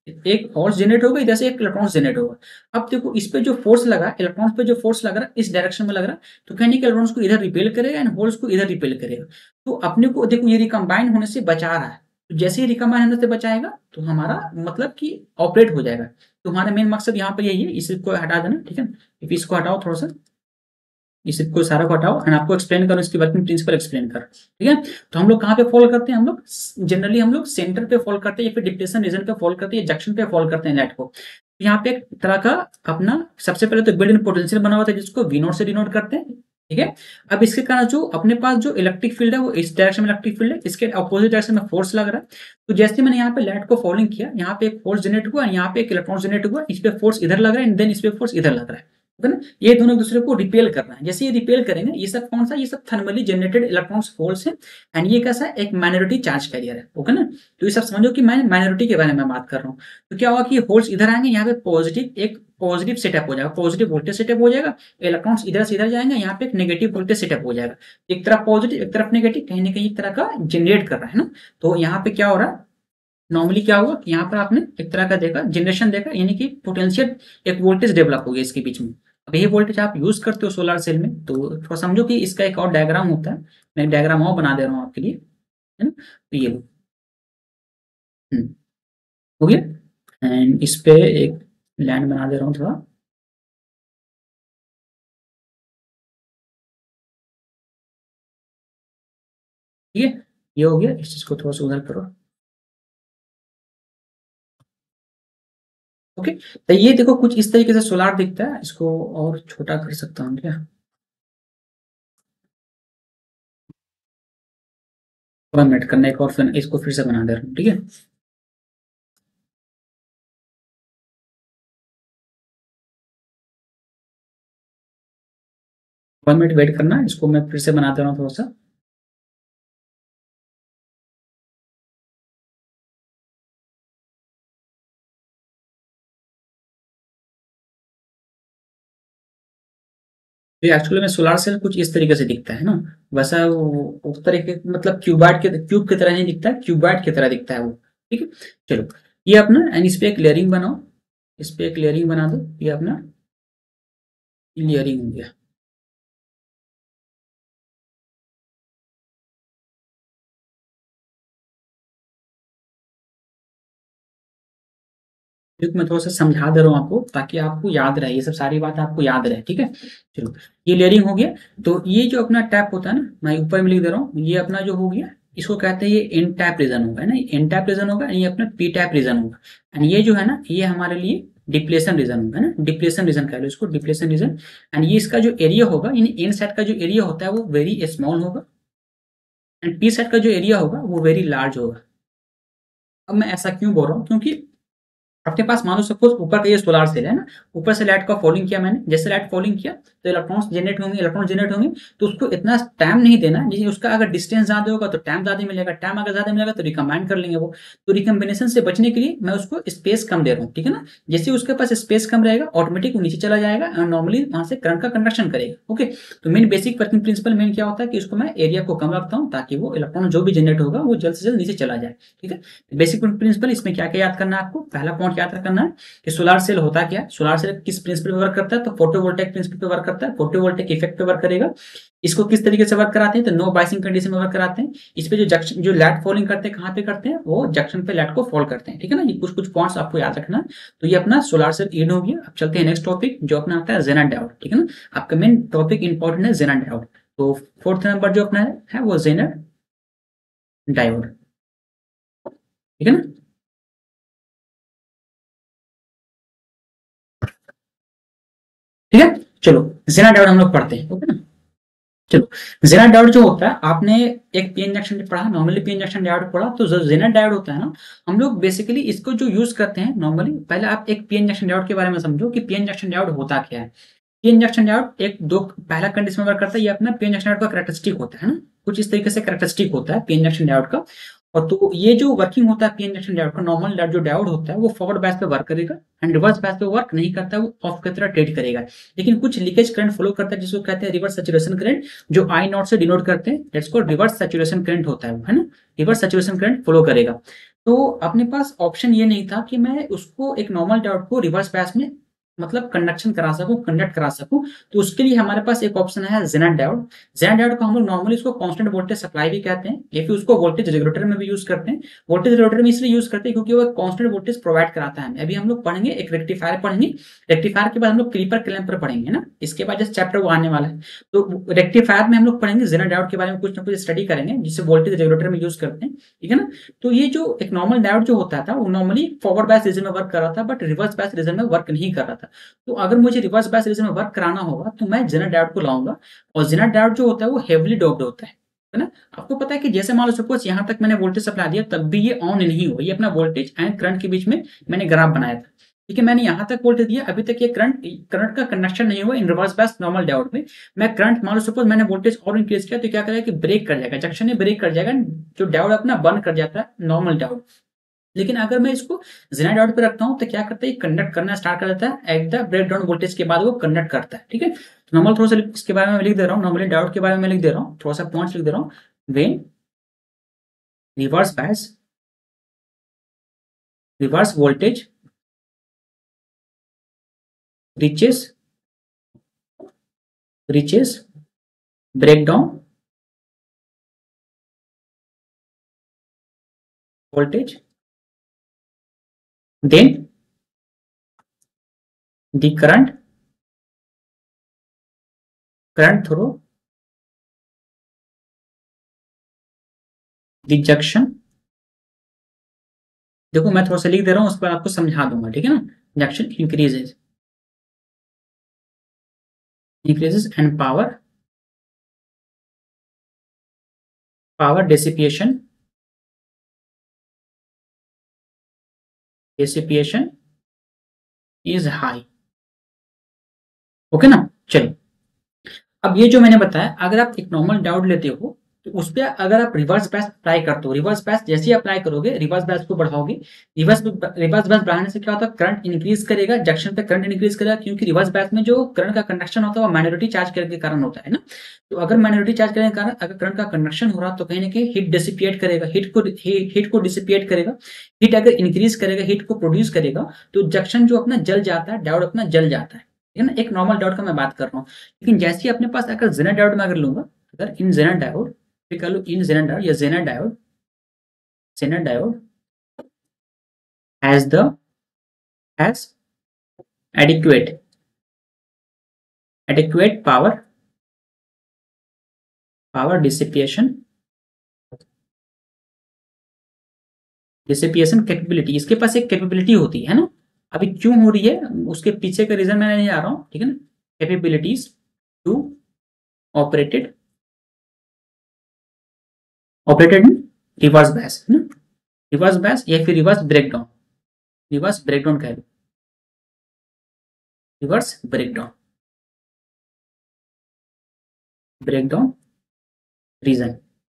एक फोर्स जनरेट होगा, इधर से एक इलेक्ट्रॉन्स जनरेट होगा। अब देखो इस पे जो फोर्स लगा, इलेक्ट्रॉन्स पे जो फोर्स लग रहा है इस डायरेक्शन में लग रहा है, तो कहने के इलेक्ट्रॉन्स को इधर रिपेल करेगा एंड होल्स को इधर रिपेल करेगा। तो अपने को देखो ये रिकम्बाइन होने से बचा रहा है, तो जैसे ही रिकम्बाइन होने से बचाएगा तो हमारा मतलब कि ऑपरेट हो जाएगा। तो हमारा मेन मकसद यहाँ पे यही है, इसको हटा देना, ठीक है। इफ इसको हटाओ थोड़ा सा, इसको सारा को हटाओ एंड आपको एक्सप्लेन करो, इसकी वर्किंग प्रिंसिपल एक्सप्लेन कर, ठीक है। तो हम लोग कहाँ पे फॉलो करते हैं, हम लोग जनरली हम लोग सेंटर पे फॉलो करते हैं या फिर डिप्लेशन रीजन पे फॉलो करते हैं, जंक्शन पे फॉलो करते हैं लाइट को। यहाँ पे एक तरह का अपना सबसे पहले तो बिल्ड इन पोटेंशियल बना हुआ था जिसको वी नोट से डिनोट करते हैं, ठीक है। अब इसके कारण जो अपने पास जो इलेक्ट्रिक फील्ड है वो इस डायरेक्शन में इलेक्ट्रिक फील्ड है, इसके अपोजिट डायरेक्शन में फोर्स लग रहा है। तो जैसे मैंने यहाँ पे लाइट को फॉलोइंग किया, यहाँ पे एक फोर्स जनरेट हुआ, यहाँ पे एक इलेक्ट्रॉन जनरेट हुआ, इस पे फोर्स इधर लग रहा है एंड देन इस पे फोर्स इधर लग रहा है, ना। ये दोनों दूसरे को रिपेल करना है। जैसे ये रिपेल करेंगे, ये सब कौन सा, ये सब थर्मली जनरेटेड इलेक्ट्रॉन्स होल्स है एंड ये कैसा है, एक माइनॉरिटी चार्ज कैरियर है, ओके ना। तो ये सब समझो कि मैं माइनॉरिटी के बारे में बात कर रहा हूँ। तो क्या होगा कि होल्स इधर आएंगे, यहाँ पे पॉजिटिव एक पॉजिटिव सेटअप हो जाएगा, पॉजिटिव वोल्टेज सेटअप हो जाएगा, इलेक्ट्रॉन्स इधर से इधर जाएंगे, यहाँ पे एक नेगेटिव वोल्टेज सेटअप हो जाएगा। एक तरफ पॉजिटिव एक तरफ नेगेटिव, कहीं ना कहीं एक तरह का जनरेट कर रहा है ना। तो यहाँ पे क्या हो रहा है, नॉर्मली क्या हुआ कि यहाँ पर आपने एक तरह का देखा जनरेशन देखा, यानी कि पोटेंशियल एक वोल्टेज डेवलप हो गया इसके बीच में। अब ये वोल्टेज आप यूज करते हो सोलर सेल में, तो थोड़ा समझो कि इसका एक और डायग्राम होता है, मैं डायग्राम और बना दे रहा हूँ आपके लिए, है ना। तो ये लो, हम्म, हो गया। एंड इस पे एक लाइन बना दे रहा हूँ थोड़ा, ठीक है। ये हो गया, इस चीज को थोड़ा सा उधर करो, ओके। तो ये देखो कुछ इस तरीके से सोलार दिखता है, इसको और छोटा कर सकता हूँ क्या, थोड़ा मेट करना एक और, फिर इसको फिर से बना दे रहा हूँ, ठीक है। वन मिनट वेट करना, इसको मैं फिर से बना दे रहा हूँ थोड़ा सा। ये एक्चुअली में सोलार सेल कुछ इस तरीके से दिखता है ना, वैसा वो उस तरीके मतलब क्यूबाइड के क्यूब की तरह नहीं दिखता है, क्यूबाइड की तरह दिखता है वो, ठीक है। चलो ये अपना एंड इस पे एक लेयरिंग बनाओ, इस पे एक लेयरिंग बना दो, ये अपना लेयरिंग हो गया। क्योंकि मैं थोड़ा सा समझा दे रहा हूँ आपको ताकि आपको याद रहे, ये सब सारी बात आपको याद रहे, ठीक है। चलो ये लेयरिंग हो गया। तो ये जो अपना टैप होता है ना, मैं ऊपर में लिख दे रहा हूँ, ये अपना जो हो गया इसको कहते हैं ये एन टैप रीजन होगा, है ना, एन टैप रीजन होगा, ये अपना पी टैप रीजन होगा। एंड ये जो है ना ये हमारे लिए डिप्लेशन रीजन होगा, है ना, डिप्लेशन रीजन कह लो इसको, डिप्लेशन रीजन। एंड ये इसका जो एरिया होगा, यानी एन साइड का जो एरिया होता है वो वेरी स्मॉल होगा एंड पी साइड का जो एरिया होगा वो वेरी लार्ज होगा। अब मैं ऐसा क्यों बोल रहा हूँ, क्योंकि आपके पास मान लो सपोज ऊपर का ये सोलार सेल है ना, ऊपर से लाइट का फॉलिंग किया मैंने, जैसे लाइट फॉलिंग किया तो इलेक्ट्रॉन्स जनरेट होंगे, इलेक्ट्रॉन जनरेट होंगे, तो उसको इतना टाइम नहीं देना, जैसे उसका अगर डिस्टेंस ज्यादा होगा तो टाइम ज्यादा मिलेगा, टाइम अगर ज्यादा मिलेगा तो रिकम्बाइन कर लेंगे वो। तो रिकम्बिनेशन से बचने के लिए मैं उसको स्पेस कम दे रहा हूँ, ठीक है ना। जैसे उसके पास स्पेस कम रहेगा ऑटोमेटिक वो नीचे चला जाएगा और नॉर्मली वहां से करंट का कंडक्शन करेगा, ओके। तो main basic working principle main क्या होता है कि उसको मैं एरिया को कम रखता हूँ ताकि वो इलेक्ट्रॉन जो भी जनरेट होगा वो जल्द से जल्द नीचे चला जाए, ठीक है। बेसिक प्रिंसिपल इसमें क्या क्या याद करना है आपको, पहला पॉइंट याद करना है कि सोलार सेल होता क्या है, सोलार सेल किस प्रिंसिपल पे वर्क करता है, तो फोटोवोल्टेइक प्रिंसिपल पे वर्क करता है, फोटोवोल्टेइक इफेक्ट पे वर्क करेगा। इसको किस तरीके से वर्क कराते हैं, तो नो बाइसिंग कंडीशन में वर्क कराते हैं। इस पे जो जंक्शन जो लाइट फॉलिंग करते हैं कहाँ पे करते हैं, वो जंक्शन पे लाइट को फॉल करते हैं, ठीक है ना। ये कुछ कुछ पॉइंट्स आपको याद रखना है। तो ये अपना सोलार सेल एड हो गया। अब चलते हैं नेक्स्ट टॉपिक जो अपना आता है जेनर डायोड, ठीक है ना। आपका मेन टॉपिक इंपॉर्टेंट है जेनर डायोड। तो फोर्थ नंबर जो अपना है, है वो जेनर डायोड, ठीक है ना। ठीक है, चलो जेनर डायोड हम लोग पढ़ते हैं, ओके ना। चलो जेनर डायोड जो होता है, आपने एक पीएन जंक्शन पढ़ा, नॉर्मली पीएन जंक्शन डायोड पढ़ा, तो जो जेनर डायोड होता है ना, हम लोग बेसिकली इसको जो यूज करते हैं नॉर्मली, पहले आप एक पीएन जंक्शन डायोड के बारे में समझो कि पीएन जंक्शन डायोड होता क्या है। पीएन जंक्शन डायोड एक दो पहला कंडीशन में वर्क करता है, ये अपना पीएन जंक्शन डायोड का कैरेक्टरिस्टिक होता है ना, कुछ इस तरीके से कैरेक्टरिस्टिक होता है पीएन जंक्शन डायोड का। और तो ये जो वर्किंग होता है पीएन जंक्शन डायोड का, नॉर्मल जो डायोड होता है वो फॉरवर्ड बैच पे वर्क करेगा एंड रिवर्स बैच पे वर्क नहीं करता, वो ऑफ की तरह ट्रीट करेगा। लेकिन कुछ लीकेज करंट फ्लो करता है जिसको कहते हैं रिवर्स सैचुरेशन करंट, जो आई नॉट से डिनोट करते हैं, that's called reverse saturation current होता है वो, है ना, रिवर्स सैचुरेशन करंट फ्लो करेगा। तो अपने पास ऑप्शन ये नहीं था कि मैं उसको एक नॉर्मल डायोड को रिवर्स बायस में मतलब कंडक्शन करा सकूँ, कंडक्ट करा सकूँ। तो उसके लिए हमारे पास एक ऑप्शन है ज़ेनर डायोड। ज़ेनर डायोड को हम लोग नॉर्मली उसको कांस्टेंट वोल्टेज सप्लाई भी कहते हैं या फिर उसको वोल्टेज रेगुलेटर में भी यूज़ करते हैं। वोल्टेज रेगुलेटर में इसलिए यूज़ करते हैं क्योंकि वो एक कांस्टेंट वोल्टेज प्रोवाइड कराता है हमें। अभी हम लोग पढ़ेंगे एक रेक्टिफायर पढ़ेंगे, रेक्टिफायर के बाद हम लोग क्लीपर क्लैंपर पढ़ेंगे, है ना? इसके बाद जस्ट चैप्टर वो आने वाला है। तो रेक्टिफायर में हम लोग पढ़ेंगे ज़ेनर डायोड के बारे में कुछ ना कुछ स्टडी करेंगे जिसे वोल्टेज रेगुलेटर में यूज़ करते हैं, ठीक है ना? तो ये जो एक नॉर्मल डायोड जो होता था वो नॉर्मली फॉरवर्ड बायस रीजन में वर्क कर रहा था बट रिवर्स बायस रीजन में वर्क नहीं कर रहा था। तो अगर मुझे रिवर्स बायस रीजन में वर्क कराना होगा तो मैं ज़ेनर डायोड को लाऊंगा। और ज़ेनर डायोड जो होता है वो हेवीली डोप्ड होता है है ना? आपको पता है कि जैसे मान लो सपोज यहाँ तक मैंने वोल्टेज सप्लाई दिया तब भी ये ऑन नहीं हुआ, ये अपना वोल्टेज एंड करंट के बीच में मैंने ग्राफ बनाया था, ठीक है? मैंने यहाँ तक वोल्टेज दिया, अभी तक ये करंट करंट का कंडक्शन नहीं हुआ in reverse bias normal diode में। मैं करंट मान लो सपोज मैंने वोल्टेज और इंक्रीज किया तो क्या करेगा कि ब्रेक कर जाएगा, जंक्शन में ब्रेक कर जाएगा, जो डायोड अपना बंद कर जाता है नॉर्मल डायोड। लेकिन अगर मैं इसको ज़ेनर डायोड पे रखता हूँ तो क्या करता है, ये कंडक्ट करना स्टार्ट कर देता है एट द ब्रेकडाउन वोल्टेज के बाद वो कंडक्ट करता है, ठीक है? तो नॉर्मल थोड़ा सा इसके बारे में मैं लिख दे रहा हूँ, नॉर्मली डायोड के बारे में मैं लिख दे रहा हूँ, थोड़ा सा पॉइंट्स लिख दे रहा हूँ। When reverse bias reverse voltage reaches reaches breakdown voltage, then the current current through the junction। देखो मैं थोड़ा सा लिख दे रहा हूँ, उस पर आपको समझा दूंगा, ठीक है ना? Junction increases increases and power power dissipation dissipation is high। Okay ना? चलो, अब ये जो मैंने बताया अगर आप एक नॉर्मल डायोड लेते हो तो उस पर अगर आप रिवर्स बैस अप्लाई करते हो, रिवर्स बैस जैसे ही अप्लाई करोगे रिवर्स बैस को बढ़ाओगे, रिवर्स रिवर्स बैस बढ़ाने से क्या होता है, करंट इंक्रीज करेगा, जंक्शन पे करंट इंक्रीज करेगा क्योंकि रिवर्स बैस में जो करंट का कंडक्शन होता है वो माइनॉरिटी चार्ज करने के कारण होता है ना। तो अगर माइनॉरिटी चार्ज करने के कारण अगर करंट का कंडक्शन हो रहा तो कहीं ना कहीं हीट डिसिपिएट करेगा, हीट को हीट को डिसिपिएट करेगा। हीट अगर इंक्रीज करेगा, हीट को प्रोड्यूस करेगा तो जंक्शन जो अपना जल जाता है, डायोड अपना जल जाता है, ठीक है ना? एक नॉर्मल डायोड का मैं बात कर रहा हूँ। लेकिन जैसे ही अपने पास अगर ज़ेनर डायोड में अगर लूंगा, अगर इन ज़ेनर डायोड फिर कर लो इन ज़ेनर डायोड या zener diode zener diode has the has adequate adequate power power dissipation dissipation capability, इसके पास एक कैपेबिलिटी होती है ना। अभी क्यों हो रही है उसके पीछे का रीजन मैं नहीं आ रहा हूँ, ठीक है ना? Capabilities to operated operated reverse bias, है ना? रिवर्स बैस या फिर रिवर्स ब्रेकडाउन, रिवर्स ब्रेकडाउन कह लो, reverse breakdown breakdown region,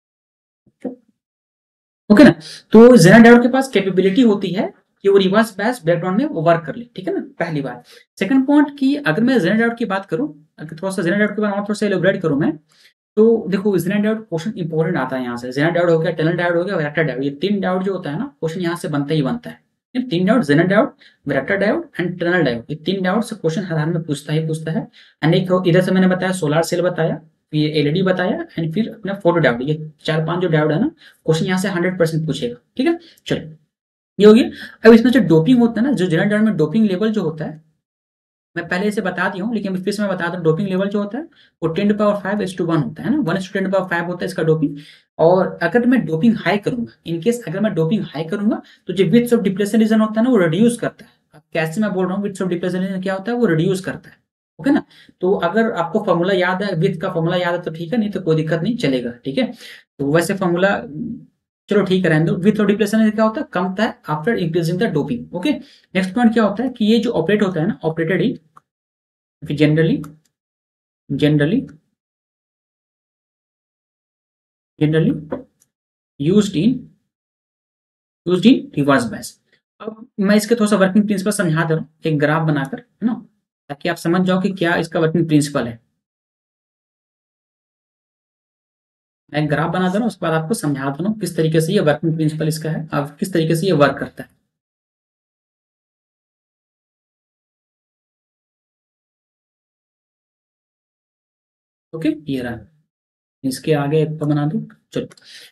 okay ना? तो ज़ेनर डायोड के पास कैपेबिलिटी होती है कि वो रिवर्स बैस ब्रेकडाउन में वो वर्क कर ले, ठीक है ना? पहली बात। सेकंड पॉइंट कि अगर मैं ज़ेनर डायोड की बात करूं, अगर थोड़ा सा ज़ेनर डायोड के बारे में और थोड़ा सा एलैबोरेट करूं मैं, तो देखो ज़ेनर डायोड क्वेश्चन इंपॉर्टेंट आता है यहाँ से। ज़ेनर डायोड हो गया, टनल डायोड हो गया, वैरेक्टर डायोड, ये तीन डायोड जो होता है ना क्वेश्चन यहाँ से बनता ही बनता है। ये तीन diode, zener diode, varactor diode and tunnel diode, ये तीन डायोड से क्वेश्चन हर में पूछता ही पूछता है। एंड एक इधर से मैंने बताया सोलर सेल बताया, ये एलईडी बताया एंड फिर अपना फोटो डायोड, ये चार पांच जो डायोड है ना क्वेश्चन यहाँ से हंड्रेड परसेंट पूछेगा, ठीक है? चलो ये हो गया। अब इसमें जो डोपिंग होता है ना, जो ज़ेनर डायोड में डोपिंग लेवल जो होता है मैं पहले इसे बता दिया हूँ लेकिन फिर से मैं बता दूं, डोपिंग लेवल जो होता है वो ten to power five is to one होता है ना, one is to ten to power five होता है इसका डोपिंग। और अगर मैं डोपिंग हाई करूंगा, इनकेस अगर मैं डोपिंग हाई करूंगा तो जो विड्थ ऑफ डिप्लेशन रीजन होता है ना वो रिड्यूस करता है। अब कैसे मैं बोल रहा हूँ विड्थ ऑफ डिप्लेशन रीजन क्या होता है, वो रिड्यूस करता है, ओके ना? तो अगर आपको फॉर्मूला याद है, विड्थ का फॉर्मूला याद है तो ठीक है, नहीं तो कोई दिक्कत नहीं, चलेगा, ठीक है? तो वैसे फॉर्मूला चलो ठीक है रहने दो। विथ डिप्लेशन क्या होता है, कम होता है after increasing the doping, okay? Next point क्या होता है कि ये जो ऑपरेट होता है ना, operated in generally generally generally used in used in reverse bias। अब मैं इसके थोड़ा सा वर्किंग प्रिंसिपल समझा दे रहा हूँ एक ग्राफ बनाकर, है ना, ताकि आप समझ जाओ कि क्या इसका वर्किंग प्रिंसिपल है। मैं एक ग्राफ बना दे रहा हूँ, उसके बाद आपको समझा दे रहा हूँ किस तरीके से ये वर्किंग प्रिंसिपल इसका है और किस तरीके से ये वर्क करता है। ओके, ये रहा। इसके आगे एक तो बना दूं, चलो।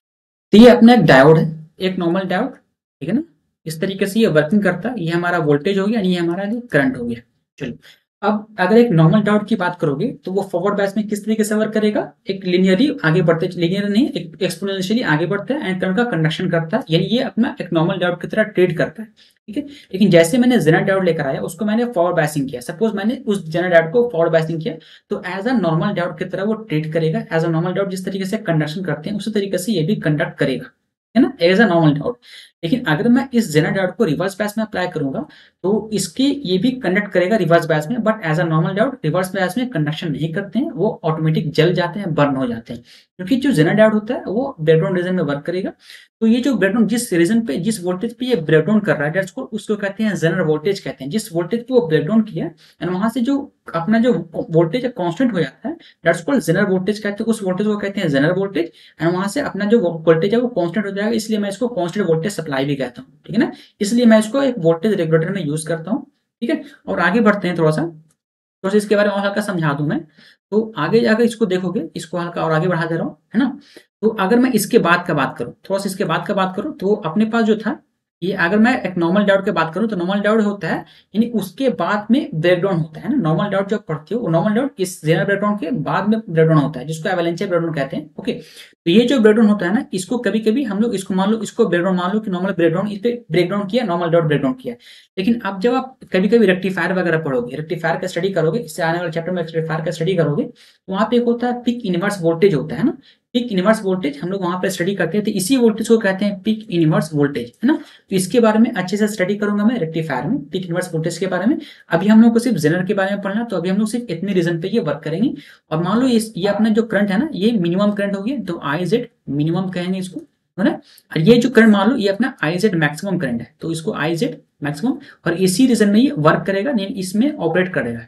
तो ये अपना एक डायोड है, एक नॉर्मल डायोड, ठीक है ना। इस तरीके से ये वर्किंग करता है। ये हमारा वोल्टेज हो गया, ये हमारा जो करंट हो गया। चलो, अब अगर एक नॉर्मल डायोड की बात करोगे तो वो फॉरवर्ड बैच में किस तरीके से वर्क करेगा, एक लिनियरली आगे बढ़ते, लिनियर नहीं, एक एक्सपोनेंशियली आगे बढ़ता है एंड करंट का कंडक्शन करता है, यानी ये अपना एक नॉर्मल डायोड की तरह ट्रीट करता है, ठीक है। लेकिन जैसे मैंने जेनर डायोड लेकर आया, उसको मैंने फॉरवर्ड बैचिंग किया, सपोज मैंने उस जेनर डायोड को फॉरवर्ड बैचिंग किया, तो एज अ नॉर्मल डायोड की तरह वो ट्रीट करेगा। एज अ नॉर्मल डायोड जिस तरीके से कंडक्शन करते हैं, उसी तरीके से ये भी कंडक्ट करेगा, है ना, एज अ नॉर्मल डायोड। लेकिन अगर मैं इस जेनर डायोड को रिवर्स बैच में अप्लाई करूंगा, तो इसके ये भी कंडक्ट करेगा रिवर्स बैच में, but as a normal diode reverse bias में कंडक्शन नहीं करते हैं, वो ऑटोमेटिक जल जाते हैं, बर्न हो जाते हैं। क्योंकि जो जेनर डायोड होता है वो ब्रेकडाउन रीजन में वर्क करेगा। तो ये जो ब्रेकडाउन जिस रीजन पे, जिस वोल्टेज पे ये ब्रेकडाउन कर रहा है, डेट्स को उसको कहते हैं जेनर वोल्टेज कहते हैं। जिस वोल्टेज पे वो ब्रेकडाउन किया एंड वहां से जो अपना जो वोल्टेज कांस्टेंट हो जाता है, डेट्स कॉल्ड जेनर वोल्टेज कहते हैं। उस वोल्टेज को कहते हैं जेनर वोल्टेज एंड वहां से अपना जो वोल्टेज है वो कांस्टेंट हो जाएगा, इसलिए मैं इसको कांस्टेंट वोल्टेज सप्लाई भी कहता हूँ, ठीक है ना। इसलिए मैं इसको एक वोल्टेज रेगुलेटर में यूज करता हूँ, ठीक है। और आगे बढ़ते हैं थोड़ा सा, थोड़ा सा इसके बारे में और हल्का समझा दूं मैं। तो आगे जाकर इसको देखोगे, इसको हल्का और आगे बढ़ा दे रहा हूँ, है ना। तो अगर मैं इसके बाद का बात करूं, थोड़ा सा इसके बाद का बात करूं, तो अपने पास जो था ये, अगर मैं एक नॉर्मल डायोड की बात करूं, तो नॉर्मल डायोड होता है, यानी उसके बाद में ब्रेकडाउन होता है ना। नॉर्मल डायोड जो पढ़ते हो, वो नॉर्मल डायोड इस जेनर ब्रेकडाउन के बाद में ब्रेकडाउन होता है, जिसको एवलेंचे ब्रेकडाउन कहते हैं, ओके। तो ये जो ब्रेकडाउन होता है ना, इसको कभी कभी हम लोग इसको मान लो, इसको ब्रेकडाउन मान लो कि नॉर्मल ब्रेकडाउन, इस पे ब्रेकडाउन किया, नॉर्मल डायोड ब्रेकडाउन किया। लेकिन अब जब आप कभी कभी रेक्टिफायर वगैरह पढ़ोगे, रेक्टिफायर का स्टडी करोगे, इससे आने वाले चैप्टर में रेक्टिफायर का स्टडी करोगे, तो वहां पे एक होता है पिक इनवर्स वोल्टेज होता है ना। पिक इनवर्स वोल्टेज हम लोग वहां पे स्टडी करते हैं, तो इसी वोल्टेज को कहते हैं पिक इनवर्स वोल्टेज, है ना। तो इसके बारे में अच्छे से स्टडी करूंगा मैं रेक्टिफायर में, पिक इनवर्स वोल्टेज के बारे में। अभी हम लोग को सिर्फ जेनर के बारे में पढ़ना, तो अभी हम लोग सिर्फ इतने रीजन पे ये वर्क करेंगे। और मान लो इस ये अपना जो करंट है ना, ये मिनिमम करंट हो गया, तो आई जेड मिनिमम कहेंगे इसको, है ना। और ये जो करंट मान लो ये अपना आई जेड मैक्सिमम करंट है, तो इसको आई जेड मैक्सिमम, और इसी रीजन में ये वर्क करेगा, नहीं इसमें ऑपरेट करेगा।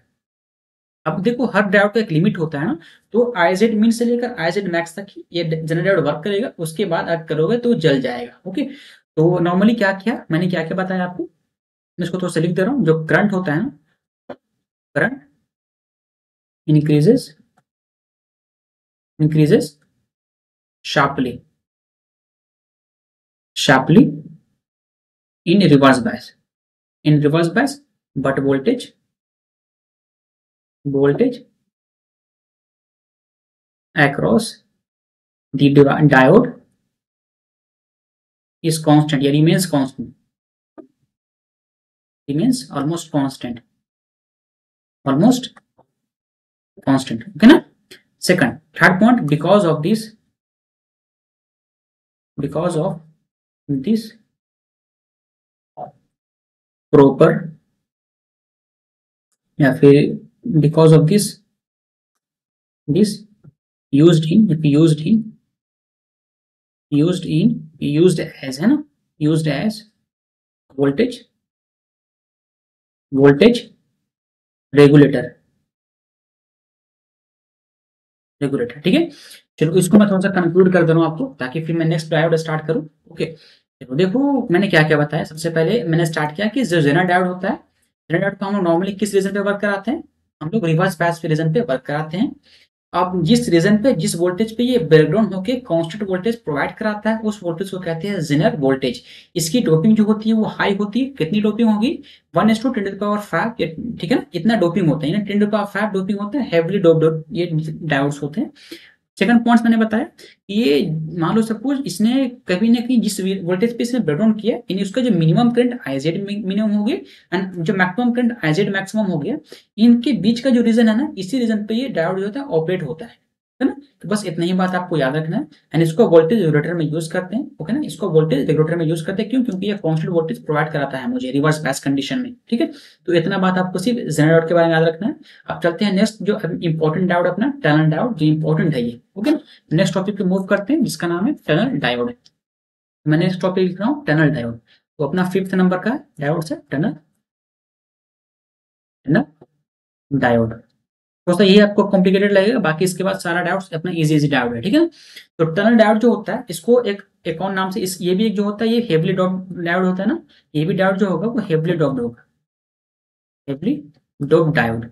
अब देखो हर डायोड का एक लिमिट होता है ना, तो आईजेड मिन से लेकर आईजेड मैक्स तक ही ये जेनर डायोड वर्क करेगा, उसके बाद आप करोगे तो जल जाएगा, ओके। तो नॉर्मली क्या किया मैंने, क्या क्या बताया आपको, मैं इसको थोड़ा सा लिख दे रहा हूँ। जो करंट होता है ना, current increases, increases sharply, sharply in reverse bias, in reverse bias, but voltage, voltage across the diode is constant, या remains constant, remains almost constant, almost constant, okay ना। second, third point, because of this, because of this proper, या फिर because of this, this used in, used in, used in, used as, है ना, used as voltage, voltage regulator, regulator, ठीक है। चलो इसको मैं थोड़ा सा कंक्लूड कर दे रहा हूँ आपको, ताकि फिर मैं नेक्स्ट डायोड स्टार्ट करूँ, ओके। देखो देखो मैंने क्या क्या बताया। सबसे पहले मैंने स्टार्ट किया कि जो जेनर डायोड होता है, जेनर डायोड को हम लोग नॉर्मली किस रीजन पे वर्क कराते हैं, हम लोग रिवर्स बैच पे रीजन पे वर्क कराते हैं। अब जिस रीजन पे, जिस वोल्टेज पे ये ब्रेकडाउन होकर कांस्टेंट वोल्टेज प्रोवाइड कराता है, उस वोल्टेज को कहते हैं जेनर वोल्टेज। इसकी डोपिंग जो होती है वो हाई होती है। कितनी डोपिंग होगी, one is to ten to the power five, ठीक है ना, इतना डोपिंग होता है ना, ten to the power five doping होता है, हेवीली डोप्ड ये डायोड्स होते हैं। सेकंड पॉइंट मैंने बताया, ये मान लो सपोज इसने कभी ना कहीं जिस वोल्टेज पे इसने ब्रेकडाउन किया, यानी उसका जो मिनिमम करंट आईजेड मिनिमम हो गया एंड जो मैक्सिमम करंट आईजेड मैक्सिमम हो गया, इनके बीच का जो रीजन है ना, इसी रीजन पे ये डायोड जो होता है ऑपरेट होता है, है ना। तो बस इतना ही बात आपको याद रखना है। एंड इसको वोल्टेज रेगुलेटर में यूज करते हैं, ओके ना, इसको वोल्टेज रेगुलेटर में यूज करते हैं, क्यों, क्योंकि ये कांस्टेंट वोल्टेज प्रोवाइड कराता है मुझे रिवर्स बैच कंडीशन में, ठीक है। तो इतना बात आपको सिर्फ जेनर डायोड के बारे में याद रखना है। अब चलते हैं नेक्स्ट जो इंपॉर्टेंट डायोड अपना टनल डायोड, जो इंपॉर्टेंट है ये, ओके। नेक्स्ट टॉपिक पे मूव करते हैं, जिसका नाम है टनल डायोड। मैं नेक्स्ट टॉपिक लिख रहा हूँ टनल डायोड। तो अपना फिफ्थ नंबर का डायोड से टनल, टनल डायोड। थोड़ा सा ये आपको कॉम्प्लिकेटेड लगेगा, बाकी इसके बाद सारा डाउट्स अपना इजी इजी डाउट है, ठीक है। तो टनल डाउट जो होता है इसको एक एक और नाम से इस ये भी एक जो होता है ये हेवली डॉप्ड डायोड होता है ना, ये भी डायोड जो होगा वो हेवली डॉप्ड होगा, heavily doped diode,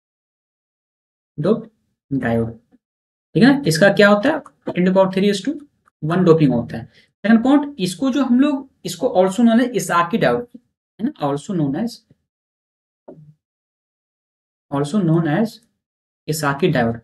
doped diode, ठीक है। इसका क्या होता है ten to power three is to one doping होता है। सेकंड पॉइंट, इसको जो हम लोग इसको also known as Esaki diode है ना, also known as also known as Esaki diode,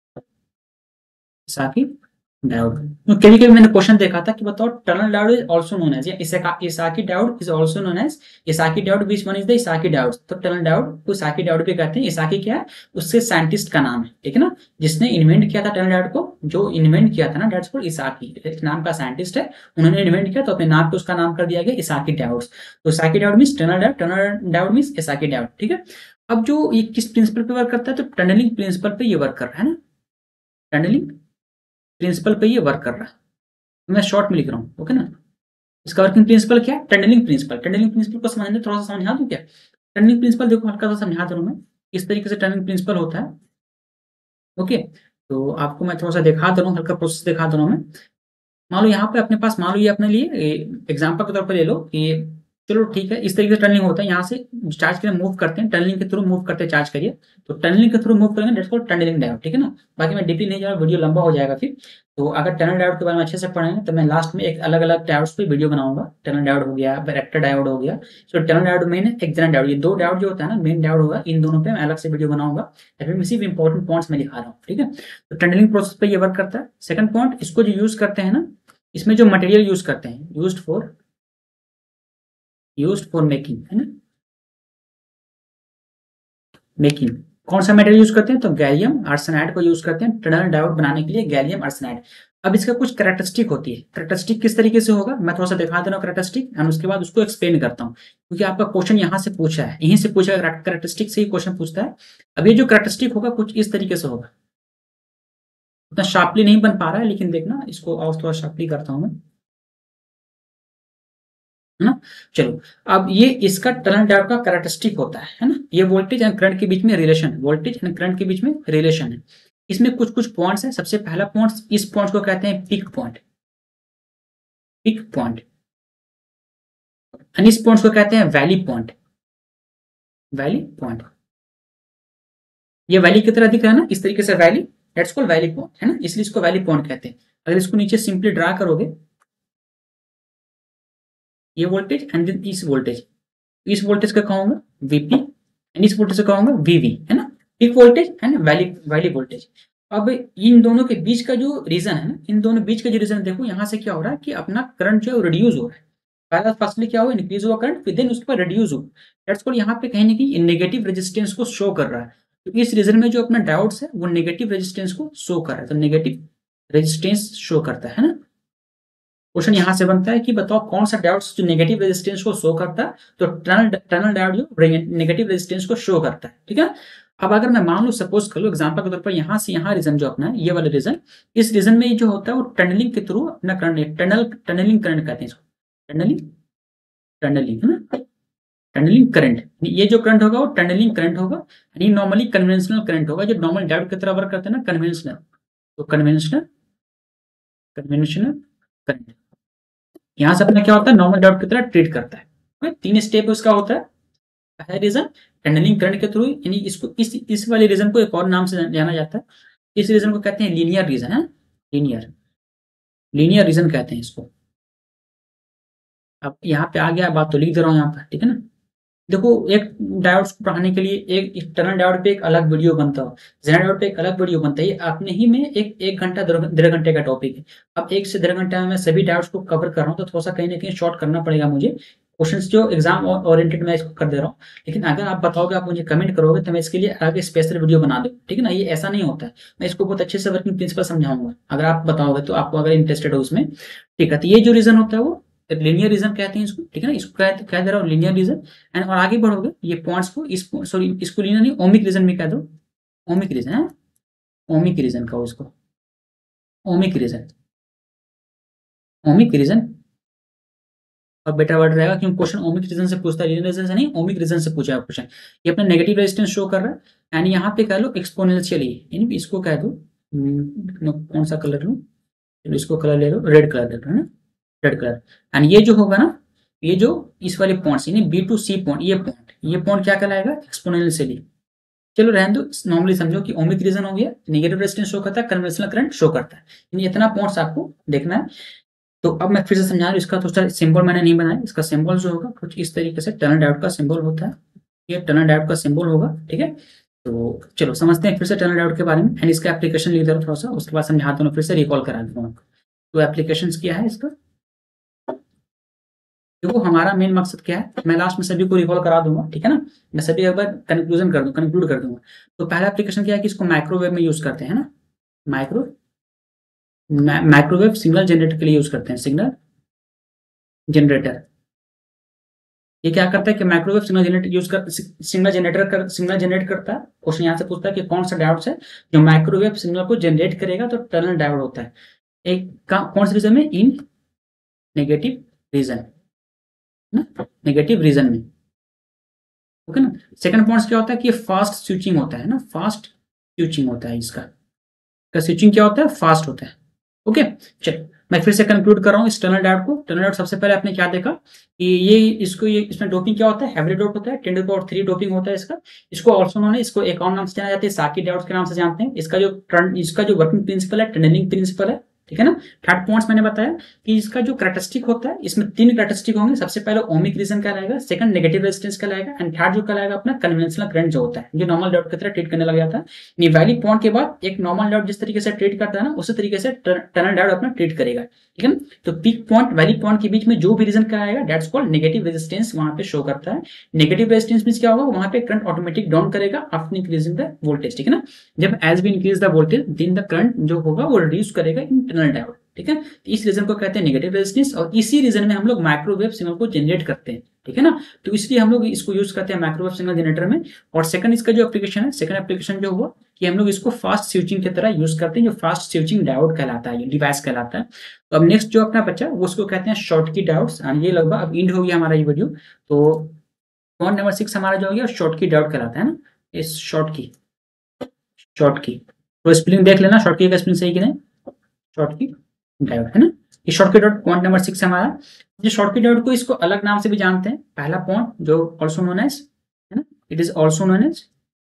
Esaki diode. तो कभी कभी मैंने क्वेश्चन देखा था कि बताओ tunnel diode is also known as या Esaki diode is also known as Esaki diode, which one is the Esaki diode. तो टनल डायोड को इसाकी डायोड भी कहते हैं। इसाकी क्या है, उससे साइंटिस्ट का नाम है, ठीक है ना, जिसने इन्वेंट किया था टनल डायोड को, जो इन्वेंट किया था ना दैट्स कॉल्ड इसाकी, नाम का साइंटिस्ट है, उन्होंने इन्वेंट किया तो अपने नाम पे उसका नाम कर दिया गया इसाकी डायोड। तो Esaki diode means tunnel diode, tunnel diode means Esaki diode, ठीक है। अब जो ये किस प्रिंसिपल पे वर्क करता है, तो टनलिंग प्रिंसिपल पे ये वर्क कर रहा है ना, टनलिंग प्रिंसिपल पे ये वर्क कर रहा है। मैं शॉर्ट में लिख रहा हूँ, ओके ना। इसका वर्किंग प्रिंसिपल क्या है, टनलिंग प्रिंसिपल। टनलिंग प्रिंसिपल को समझने थोड़ा सा समझा दूं क्या। टनलिंग प्रिंसिपल देखो हल्का सा समझा दूं मैं, इस तरीके से टनलिंग प्रिंसिपल होता है, ओके। तो आपको मैं थोड़ा सा दिखा दे रहा हूँ, हल्का प्रोसेस दिखा दे रहा हूँ मैं। मान लो यहाँ पे अपने पास, मान लो ये अपने लिए एग्जाम्पल के तौर पर ले लो कि चलो ठीक है, इस तरीके से टनलिंग होता है, यहाँ से चार्ज के लिए मूव करते हैं, टनलिंग के थ्रू मूव करते हैं चार्ज करिए, तो टनलिंग के थ्रू मूव करेंगे दैट्स कॉल्ड टनलिंग डायोड, ठीक है ना। बाकी मैं डीपली नहीं जा रहा, वीडियो लंबा हो जाएगा फिर। तो अगर टनल डायोड के बारे में अच्छे से पढ़ेंगे तो मैं लास्ट में एक अलग अलग डायोड्स पे वीडियो बनाऊंगा। टनल डायोड हो गया, बैरेक्टर डायोड हो गया, सो टनल डायोड मेन है, एक्जेनर डायोड, ये दो डायोड जो होता है ना मेन डायोड होगा, इन दोनों पे मैं अलग से वीडियो बनाऊंगा, अभी मैं सिर्फ इंपॉर्टेंट पॉइंट्स में दिखा रहा हूँ, ठीक है। तो टनलिंग प्रोसेस पे ये वर्क करता है। सेकंड पॉइंट, इसको जो यूज करते हैं ना, इसमें जो मटेरियल यूज करते हैं, used for used for making है ना, मेकिंग कौन सा मेटेरियल यूज करते हैं, तो गैलियम आर्सेनाइड को यूज करते हैं टनल डायोड बनाने के लिए, गैलियम आर्सेनाइड। अब इसका कुछ कैरेक्टरिस्टिक होती है, कैरेक्टरिस्टिक किस तरीके से होगा मैं थोड़ा सा दिखा दे रहा हूँ कैरेक्टरिस्टिक, एंड उसके बाद उसको एक्सप्लेन करता हूँ, क्योंकि आपका क्वेश्चन यहाँ से पूछा है, यहीं से पूछा है, कैरेक्टरिस्टिक से ही क्वेश्चन पूछता है। अब ये जो कैरेक्टरिस्टिक होगा कुछ इस तरीके से होगा, उतना शार्पली नहीं बन पा रहा है, लेकिन देखना इसको और थोड़ा शार्पली करता हूँ मैं, है ना। चलो, अब ये इसका टनल डायोड का कैरेक्टरिस्टिक होता है है ना, ये वोल्टेज एंड करंट के बीच में रिलेशन, वोल्टेज एंड करंट के बीच में रिलेशन है। इसमें कुछ कुछ पॉइंट्स हैं। सबसे पहला पॉइंट, इस पॉइंट को कहते हैं peak point, peak point, and इस पॉइंट को कहते हैं वैली पॉइंट, वैली पॉइंट। ये वैली की तरह दिख रहा है ना, इस तरीके से valley, that's called valley point, है ना, इसलिए इसको वैली पॉइंट कहते हैं। अगर इसको नीचे सिंपली ड्रा करोगे, ये वोल्टेज एंड देन इस वोल्टेज, इस वोल्टेज का कहूंगा वीपी एंड इस वोल्टेज का कहूंगा वीवी, है ना, peak voltage and valley valley voltage. अब इन दोनों के बीच का जो रीजन है ना, इन दोनों बीच का जो रीजन देखो, यहाँ से क्या हो रहा है कि अपना करंट जो है रिड्यूस हो रहा है। पहला फर्स्टली क्या हुआ, इंक्रीज हुआ करंट, फिर देन उसके बाद रिड्यूस हुआ, दैट्स कॉल्ड यहाँ पे कहीं ना कहीं नेगेटिव रेजिस्टेंस को शो कर रहा है। तो इस रीजन में जो अपना डायोड्स है वो नेगेटिव रेजिस्टेंस को शो कर रहा है, तो नेगेटिव रेजिस्टेंस शो करता है ना। क्वेश्चन यहां से बनता है कि बताओ कौन सा डायोड जो नेगेटिव रेजिस्टेंस को शो करता है, तो टनल टनल डायोड जो नेगेटिव रेजिस्टेंस को शो करता है, ठीक है। अब अगर मैं मान लो सपोज कर लो एग्जांपल के तौर पर, यहां से यहां रीजन जो अपना है ये वाला रीजन, इस रीजन में जो होता है वो टनलिंग के थ्रू अपना करंट, टनल टनलिंग करंट कहते हैं इसको, टनलिंग टनलिंग है ना, टनलिंग करंट, ये जो करंट होगा वो टनलिंग करंट होगा। ये नॉर्मली कन्वेंशनल करंट होगा, जो नॉर्मल डायोड की तरह वर्क करते हैं ना, कन्वेंशनल, तो कन्वेंशनल कन्वेंशनल करंट यहाँ से अपना क्या होता है, नॉर्मल डायोड की तरह ट्रीट करता है। okay? तीन स्टेप उसका होता है। पहला रीजन टनलिंग करंट के थ्रू, यानी इसको इस इस वाले रीजन को एक और नाम से जाना जाता है, इस रीजन को कहते हैं लीनियर रीजन, है लीनियर, लीनियर रीजन कहते हैं इसको। अब यहाँ पे आ गया, बात तो लिख दे रहा हूँ यहाँ पर, ठीक है ना। देखो, एक डायोड्स को पढ़ाने के लिए एक टनल डायोड पे एक अलग वीडियो बनता है, जेनर डायोड पे एक अलग वीडियो बनता है, ये अपने ही में एक एक घंटा डेढ़ घंटे का टॉपिक है। अब एक से डेढ़ घंटा में मैं सभी डायोड्स को कवर कर रहा हूँ, तो थोड़ा सा कहीं ना कहीं शॉर्ट करना पड़ेगा मुझे, क्वेश्चंस जो एग्जाम ओरिएंटेड मैं इसको कर दे रहा हूँ। लेकिन अगर आप बताओगे, आप मुझे कमेंट करोगे, तो मैं इसके लिए अलग स्पेशल वीडियो बना दूँ, ठीक है ना। ये ऐसा नहीं होता है, मैं इसको बहुत अच्छे से वर्किंग प्रिंसिपल समझाऊंगा, अगर आप बताओगे तो, आपको अगर इंटरेस्टेड हो उसमें, ठीक है। तो ये जो रीजन होता है वो लीनियर रीजन कहते हैं इसको, ठीक है ना, इसको कह, कह दे रहा हूँ लीनियर रीजन। एंड और आगे बढ़ोगे ये पॉइंट्स को, इस सॉरी इसको लीनियर नहीं, ओमिक रीजन भी कह दो, ओमिक रीजन है, ओमिक रीजन कहो इसको, ओमिक रीजन, ओमिक रीजन। और बेटर वर्ड रहेगा, क्योंकि क्वेश्चन ओमिक रीजन से पूछता है, रीजन से नहीं, ओमिक रीजन से पूछा है क्वेश्चन। ये अपना नेगेटिव रेजिस्टेंस शो कर रहा है, एंड यहाँ पे कह लो एक्सपोनेंशियली, यानी इसको कह दो, कौन सा कलर लूँ, इसको कलर ले लो, रेड कलर ले लो, है ना, रेड कलर। एंड ये जो होगा ना, ये जो इस वाले पॉइंट्स यानी बी टू सी पॉइंट, ये पॉइंट ये पॉइंट क्या कहलाएगा, एक्सपोनेंशियली। चलो रहने दो, नॉर्मली समझो कि ओमिक रीजन हो गया, नेगेटिव रेजिस्टेंस शो करता है, कन्वेंशनल करंट शो करता है, यानी इतना पॉइंट्स आपको देखना है। तो अब मैं फिर से समझा रहा हूँ, इसका तो सिंबल मैंने नहीं बनाया, इसका सिंबल जो होगा कुछ इस तरीके से टनल डायोड का सिंबल होता है, ये टनल डायोड का सिंबल होगा, ठीक है। तो चलो समझते हैं फिर से टनल डायोड के बारे में, एंड इसका एप्लीकेशन लिख दे रहा हूँ थोड़ा सा, उसके बाद समझाता हूँ, फिर से रिकॉल करा देता हूँ। तो एप्लीकेशन क्या है इसका, देखो हमारा मेन मकसद क्या है, मैं लास्ट में सभी को रिकॉल करा दूंगा, ठीक है ना, मैं सभी एक बार कंक्लूजन कर दूं, कंक्लूड कर दूंगा। तो पहला एप्लीकेशन क्या है कि इसको माइक्रोवेव में यूज करते हैं ना, माइक्रो माइक्रोवेव सिग्नल जनरेटर के लिए यूज करते हैं, सिग्नल जनरेटर। ये क्या करता है कि माइक्रोवेव सिग्नल जनरेटर यूज कर सिग्नल जनरेटर कर सिग्नल जनरेट करता है। क्वेश्चन यहाँ से पूछता है कि कौन सा डायोड है जो माइक्रोवेव सिग्नल को जनरेट करेगा, तो टनल डायोड होता है। एक कौन से रीजन में, in negative region, negative region में, ओके ना। सेकंड पॉइंट क्या होता है कि फास्ट स्विचिंग होता है ना, फास्ट स्विचिंग होता है इसका, का स्विचिंग क्या होता है, फास्ट होता है, ओके। चलो मैं फिर से कंक्लूड कर रहा हूँ इस टनल डायोड को। टनल डायोड सबसे पहले आपने क्या देखा कि ये इसको ये इसमें डोपिंग क्या होता है, हेवरी डोप होता है, ten to the power three doping होता है इसका। इसको ऑल्सो उन्होंने इसको एक और नाम से जाना जाता है, साकी डायोड के नाम से जानते हैं। इसका जो इसका जो वर्किंग प्रिंसिपल है, टनलिंग प्रिंसिपल है, ठीक है ना। थर्ड पॉइंट्स मैंने बताया कि इसका जो कैरेक्टरिस्टिक होता है, इसमें तीन कैरेक्टरिस्टिक होंगे। सबसे पहले ओमिक रीजन कहलाएगा, सेकंड नेगेटिव रेजिस्टेंस कहलाएगा, एंड थर्ड जो कहलाएगा अपना कन्वेंशनल करंट जो होता है, जो नॉर्मल डायोड की तरह ट्रीट करने लग जाता है। वैलिड पॉइंट के बाद एक नॉर्मल डायोड जिस तरीके से ट्रीट करता है ना, उसी तरीके से टनल डायोड अपना ट्रीट करेगा, ठीक है ना। तो पीक पॉइंट वैलिड पॉइंट के बीच में जो भी रीजन कहलाएगा, दैट्स कॉल्ड नेगेटिव रेजिस्टेंस, वहां पे शो करता है। नेगेटिव रेजिस्टेंस मींस क्या होगा, वहां पे करंट ऑटोमेटिक डाउन करेगा आफ्टर इंक्रीजिंग द वोल्टेज, ठीक है ना। जब as we increase the voltage then the current जो होगा वो रिड्यूस करेगा इन टनल डायोड, ठीक है। तो इस रीजन को कहते हैं नेगेटिव रेजिस्टेंस, और इसी रीजन में हम लोग माइक्रोवेव सिग्नल को जनरेट करते हैं, ठीक है ना। तो इसलिए हम लोग इसको यूज करते हैं माइक्रोवेव सिग्नल जनरेटर में। और सेकंड इसका जो एप्लीकेशन है, सेकंड एप्लीकेशन जो हुआ कि हम लोग इसको फास्ट स्विचिंग की तरह यूज करते हैं, जो फास्ट स्विचिंग डायोड कहलाता है, डिवाइस कहलाता है। तो अब नेक्स्ट जो अपना बच्चा वो उसको कहते हैं शॉर्टकी डायोड्स। ये लगभग अब इंड हो गया हमारा ये वीडियो। तो पॉइंट नंबर सिक्स हमारा जो हो गया शॉर्टकी डायोड कहलाता है ना, इस शॉर्टकी शॉर्टकी तो स्पेलिंग देख लेना, शॉर्टकी का स्पेलिंग सही कि नहीं, शॉर्टकी डायोड है ना। ये Schottky diode point number six हमारा। ये शॉर्टकी डायोड को इसको अलग नाम से भी जानते हैं। पहला पॉइंट जो ऑल्सो नोन एज, है ना, it is also known as,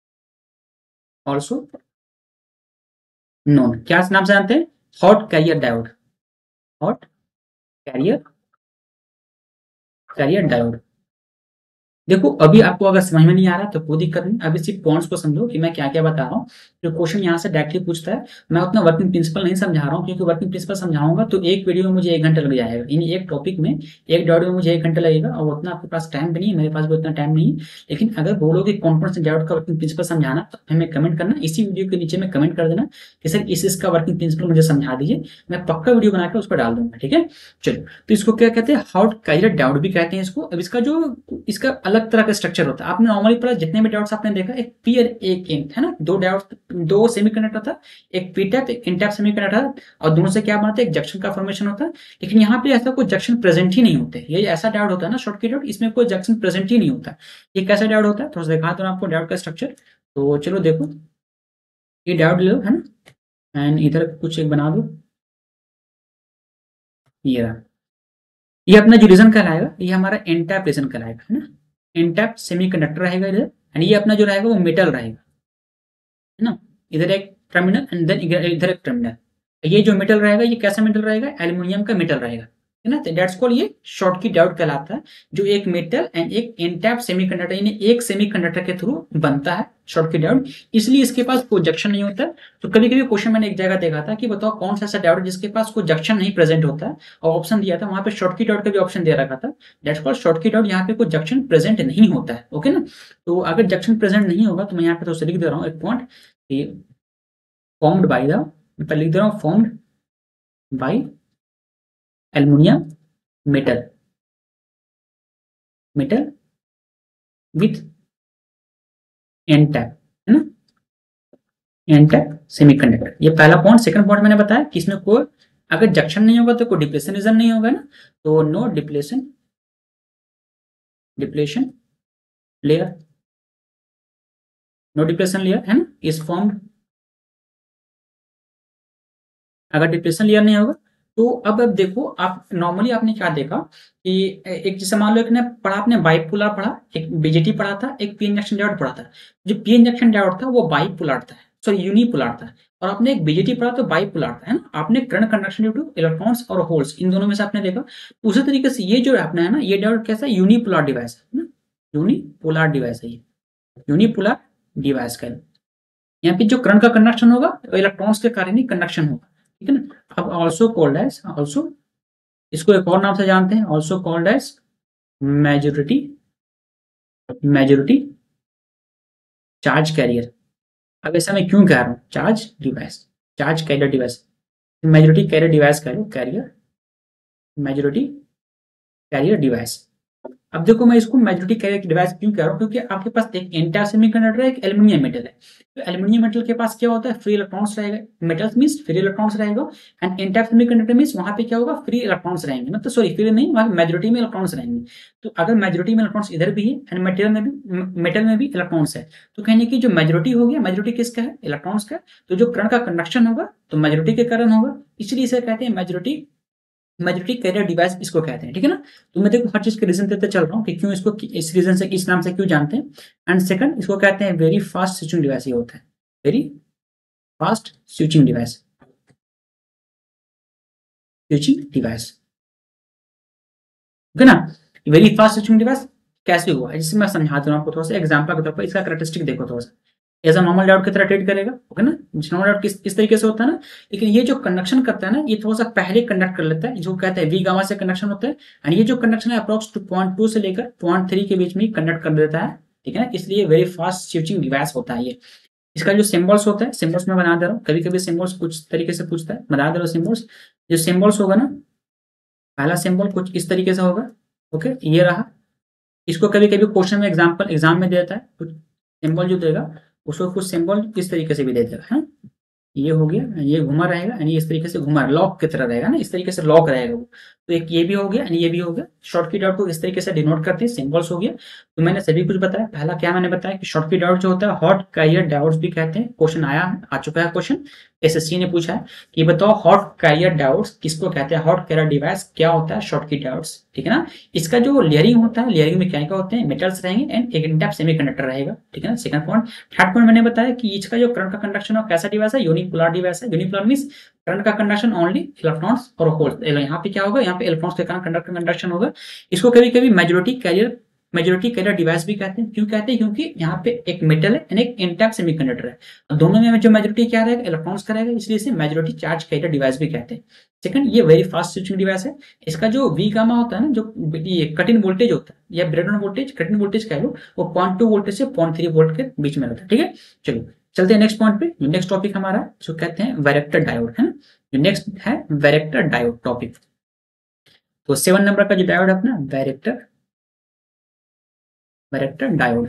also known, क्या नाम से जानते हैं, hot carrier diode, hot carrier carrier diode. देखो अभी आपको अगर समझ में नहीं आ रहा तो कोई दिक्कत नहीं, अभी सिर्फ पॉइंट्स को समझो कि मैं क्या क्या बता रहा हूँ। जो क्वेश्चन यहाँ से डायरेक्टली पूछता है, मैं उतना वर्किंग प्रिंसिपल नहीं समझा रहा हूँ, क्योंकि वर्किंग प्रिंसिपल समझाऊंगा तो एक वीडियो में मुझे एक घंटा लग जाएगा, यानी एक टॉपिक में एक डायोड में मुझे एक घंटा लगेगा, और उतना आपके पास टाइम भी नहीं है, मेरे पास भी उतना टाइम नहीं है। लेकिन अगर बोलोगे कौन कौन से डायोड का वर्किंग प्रिंसिपल समझाना, तो हमें कमेंट करना, इसी वीडियो के नीचे में कमेंट कर देना कि सर इस इसका वर्किंग प्रिंसिपल मुझे समझा दीजिए, मैं पक्का वीडियो बनाकर उस पर डाल दूंगा, ठीक है। चलो तो इसको क्या कहते हैं, हॉट कैरियर डायोड भी कहते हैं इसको। अब इसका जो इसका अलग तरह का स्ट्रक्चर होता है, आपने नॉर्मली पढ़ा जितने भी डायोड्स आपने देखा, एक पी और एक एन, है ना, दो डायोड, दो सेमीकंडक्टर था, एक पी टाइप एक एन टाइप सेमीकंडक्टर, और दोनों से क्या बनता है, एक जंक्शन का फॉर्मेशन होता है। लेकिन यहाँ पे ऐसा कोई जंक्शन प्रेजेंट ही नहीं होते। ये ऐसा डायोड होता है ना शॉर्टकी डायोड, इसमें कोई जंक्शन प्रेजेंट ही नहीं होता। ये कैसा डायोड होता है, थोड़ा सा दिखा दो आपको डायोड का स्ट्रक्चर। तो चलो देखो, ये डायोड ले लो, है ना, एंड इधर कुछ एक बना दो, ये रहा। ये अपना जो रीजन कहलाएगा, ये हमारा एन टाइप रीजन कहलाएगा, है ना, एन टाइप सेमीकंडक्टर रहेगा इधर, एंड ये अपना जो रहेगा वो मेटल रहेगा, है ना। इधर एक टर्मिनल एंड देन इधर एक टर्मिनल। ये जो मेटल रहेगा ये कैसा मेटल रहेगा, एल्यूमिनियम का मेटल रहेगा, है ना। दैट्स कॉल्ड, ये शॉर्टकी डायोड कहलाता है, जो एक मेटल एंड एक एन टाइप सेमीकंडक्टर यानी एक सेमीकंडक्टर के थ्रू बनता है शॉर्टकी डायोड। इसलिए इसके पास कोई जंक्शन नहीं होता। तो कभी कभी क्वेश्चन मैंने एक जगह देखा था कि बताओ कौन सा ऐसा डायोड जिसके पास कोई जंक्शन नहीं प्रेजेंट होता है, और ऑप्शन दिया था वहां पे शॉर्टकी डायोड का भी ऑप्शन दे रखा था। दैट्स कॉल्ड शॉर्टकी डायोड, यहाँ पे कोई जंक्शन प्रेजेंट नहीं होता है, ओके ना। तो अगर जंक्शन प्रेजेंट नहीं होगा तो मैं यहाँ पे तो लिख दे रहा हूँ एक पॉइंट, फॉर्म्ड बाय द, मैं लिख दे रहा हूँ formed by aluminium metal, metal with N type, है ना, एन टाइप सेमीकंडक्टर। ये पहला पॉइंट। सेकंड पॉइंट मैंने बताया कि इसमें कोई अगर जंक्शन नहीं होगा तो कोई डिप्लेशन रीजन नहीं होगा ना, तो no depletion depletion layer, no depletion layer है ना, इज फॉर्म्ड। अगर डिप्रेशन लेयर नहीं होगा तो अब अब देखो, आप नॉर्मली आपने क्या देखा कि एक जैसे मान लो एक ने पढ़ा, आपने बाइपोलर पढ़ा, एक बीजेटी पढ़ा था, एक पी जंक्शन डायोड पढ़ा था। जो पी जंक्शन डायोड था वो बाइपोलर था, सॉरी यूनिपोलर था, और आपने एक बीजेटी पढ़ा तो बाइपोलर था, है ना। आपने current conduction due to electrons और होल्स, इन दोनों में से आपने देखा। उसी तरीके से ये जो आपने है ना, ये डायोड कैसा यूनिपोलर डिवाइस है ना, यूनिपोलर डिवाइस है ये, यूनिपोलर डिवाइस का यहाँ पे जो करंट का कंडक्शन होगा वो इलेक्ट्रॉन्स के कारण ही कंडक्शन होगा, ठीक है ना। अब ऑल्सो कॉल्ड एज, ऑल्सो इसको एक और नाम से जानते हैं, also called as majority, majority charge carrier. अब ऐसा मैं क्यों कह रहा हूँ, charge device, charge carrier device, majority carrier device कह रहा हूँ, कैरियर मेजॉरिटी कैरियर डिवाइस। अब देखो मैं इसको मेजॉरिटी कैरियर डिवाइस क्यों कह रहा हूँ, क्योंकि आपके पास एक एंटायर सेमीकंडक्टर है, एक एल्युमिनियम मेटल है। तो एल्युमिनियम मेटल के पास क्या होता है, फ्री इलेक्ट्रॉन्स रहेगा, मेटल्स मींस फ्री इलेक्ट्रॉन्स रहेगा, एंड एंटायर सेमीकंडक्टर मींस वहां पे क्या होगा, फ्री इलेक्ट्रॉन्स रहेंगे, मतलब सॉरी फ्री नहीं, वहां मेजॉरिटी में इलेक्ट्रॉन्स रहेंगे। तो अगर मेजॉरिटी में इलेक्ट्रॉन्स इधर भी है एंड मेटेरियल में भी, मेटल में भी इलेक्ट्रॉन्स है, तो कहने की जो मेजॉरिटी हो गया, मेजॉरिटी किसका है, इलेक्ट्रॉन्स का। तो जो करंट का कंडक्शन होगा तो मेजॉरिटी के कारण होगा, इसलिए इसे कहते हैं मेजॉरिटी, मेजॉरिटी कैरियर डिवाइस इसको कहते हैं, ठीक है ना। तो मैं देखो हर चीज के रीजन देते चल रहा हूँ कि क्यों इसको इस रीजन से, इस नाम से क्यों जानते हैं। एंड सेकंड, इसको कहते हैं वेरी फास्ट स्विचिंग डिवाइस, ये होता है very fast switching device, switching device, okay ना। वेरी फास्ट स्विचिंग डिवाइस कैसे हुआ है, जिससे मैं समझाता हूँ आपको थोड़ा सा एग्जांपल के तौर पर। इसका कैरेक्टरिस्टिक देखो थोड़ा सा, एज अ नॉर्मल डायोड की तरह ट्रीट करेगा, ओके ना। नॉर्मल डायोड किस इस तरीके से होता है ना, लेकिन ये जो कंडक्शन करता है ना, ये थोड़ा सा पहले कंडक्ट कर लेता है, जो कहते हैं वी गामा से कंडक्शन होता है। एंड ये जो कंडक्शन है अप्रोक्स टू पॉइंट टू से लेकर पॉइंट थ्री के बीच में कंडक्ट कर देता है, ठीक है ना। इसलिए वेरी फास्ट स्विचिंग डिवाइस होता है ये। इसका जो सिंबल्स होता है, सिंबल्स में बना दे रहा हूँ, कभी कभी सिंबल्स कुछ तरीके से पूछता है, बना दे रहा हूँ सिंबल्स। जो सिंबल्स होगा ना, पहला सिंबल कुछ इस तरीके से होगा, ओके, ये रहा। इसको कभी कभी क्वेश्चन में एग्जाम्पल एग्जाम में देता है, कुछ सिंबल जो देगा उसको कुछ सिंबल इस तरीके से भी दे देगा, है। ये हो गया, ये घुमा रहेगा यानी इस तरीके से घुमा, लॉक की तरह रहेगा ना, इस तरीके से लॉक रहेगा वो। तो एक ये भी हो गया यानी ये भी हो गया। शॉर्ट की डॉट को इस तरीके से डिनोट करते हैं, सिंबल्स हो गया। तो मैंने सभी कुछ बताया। पहला क्या मैंने बताया कि शॉर्ट की डॉट जो होता है हॉट कैरियर डायोड्स भी कहते हैं। क्वेश्चन आया आ चुका है, क्वेश्चन एसएससी ने पूछा है कि बताओ हॉट कैरियर डायोड्स किसको कहते हैं, हॉट कैरियर डिवाइस क्या होता है, शॉर्ट की डायोड्स, ठीक है ना। इसका जो लेयरिंग होता है, लेयरिंग में क्या क्या होते हैं, मेटल्स रहेंगे एंड एक इंटैप सेमीकंडक्टर रहेगा, ठीक है ना। Second point. थर्ड पॉइंट मैंने बताया कि इसका जो करंट का कंडक्शन है कैसा डिवाइस है, यूनिपोलर डिवाइस है। यूनिपोलर मींस करंट का कंडक्शन ओनली इलेक्ट्रॉन्स और होल्स, यहाँ पे क्या होगा, यहाँ पे इलेक्ट्रॉन्स के कारण कंडक्ट कंडक्शन होगा। इसको कभी कभी majority carrier, majority carrier device भी कहते हैं। क्यों कहते हैं, क्योंकि यहाँ पे एक मेटल है एंड एक इंटैक्ट सेमीकंडक्टर है, दोनों में जो मेजॉरिटी क्या रहेगा, इलेक्ट्रॉन्स का रहेगा, इसलिए इसे मेजॉरिटी चार्ज कैरियर डिवाइस भी कहते हैं। सेकंड, ये वेरी फास्ट स्विचिंग डिवाइस है। इसका जो वी गामा होता है ना, जो ये कट इन वोल्टेज होता है या ब्रेडऑन वोल्टेज, कट इन वोल्टेज कह लो, वो पॉइंट टू वोल्टेज से पॉइंट थ्री वोल्ट के बीच में रहता है, ठीक है। चलो चलते हैं नेक्स्ट पॉइंट पे। नेक्स्ट टॉपिक हमारा जो कहते हैं वैरेक्टर डायोड, है ना। जो नेक्स्ट है वैरेक्टर डायोड टॉपिक। तो सेवन नंबर का जो डायोड है अपना वैरेक्टर, वैरेक्टर डायोड,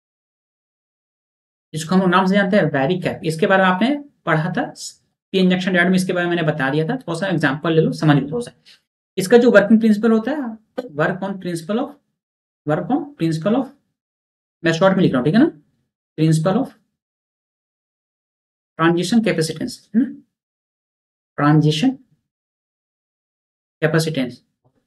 जिसको हम लोग नाम से जानते हैं वैरिकैप। इसके बारे में आपने पढ़ा था पी इंजेक्शन डायोड में, इसके बारे में मैंने बता दिया था। थोड़ा सा एग्जांपल ले लो, समझ लो थोड़ा सा। इसका जो वर्किंग प्रिंसिपल होता है, work on principle of, work on principle of, मैं शॉर्ट में लिख रहा हूँ, ठीक है ना, प्रिंसिपल ऑफ ट्रांजिशन कैपेसिटेंस, है ना, transition capacitance,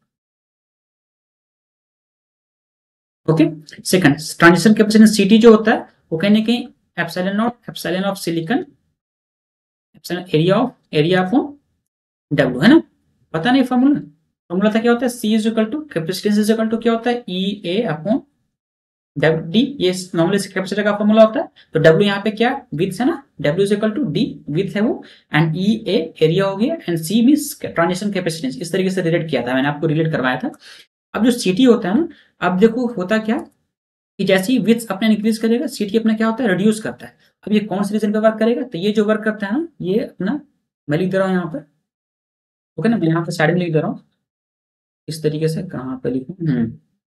okay. Second, transition capacitance CT जो होता है वो कहने के epsilon not, epsilon of silicon, epsilon area of, area upon W, है ना। पता नहीं फॉर्मूला, फॉर्मूला था क्या होता है, C is equal to capacitance is equal to क्या होता है, ई ए अपॉन डी। ये नॉर्मली कैपेसिटर का फॉर्मूला होता है। तो डब्ल्यू यहाँ पे क्या विड्थ है ना, W is equal to D, width है वो, एंड ई ए एरिया हो गया, and C means transition capacitance. इस तरीके से रिलेट किया था मैंने, आपको रिलेट करवाया था। अब जो सीटी होता है ना, अब देखो होता क्या कि जैसे ही विड्थ अपना इंक्रीज करेगा, सीटी अपना क्या होता है, रिड्यूस करता है। अब ये कौन से रीजन पे वर्क करेगा, तो ये जो वर्क करता है ना, ये अपना मैं लिख दे रहा हूँ यहाँ पर, ओके ना, मैं यहाँ पे साइड में लिख दे रहा हूँ इस तरीके से। कहाँ पे लिखूँ, हम्म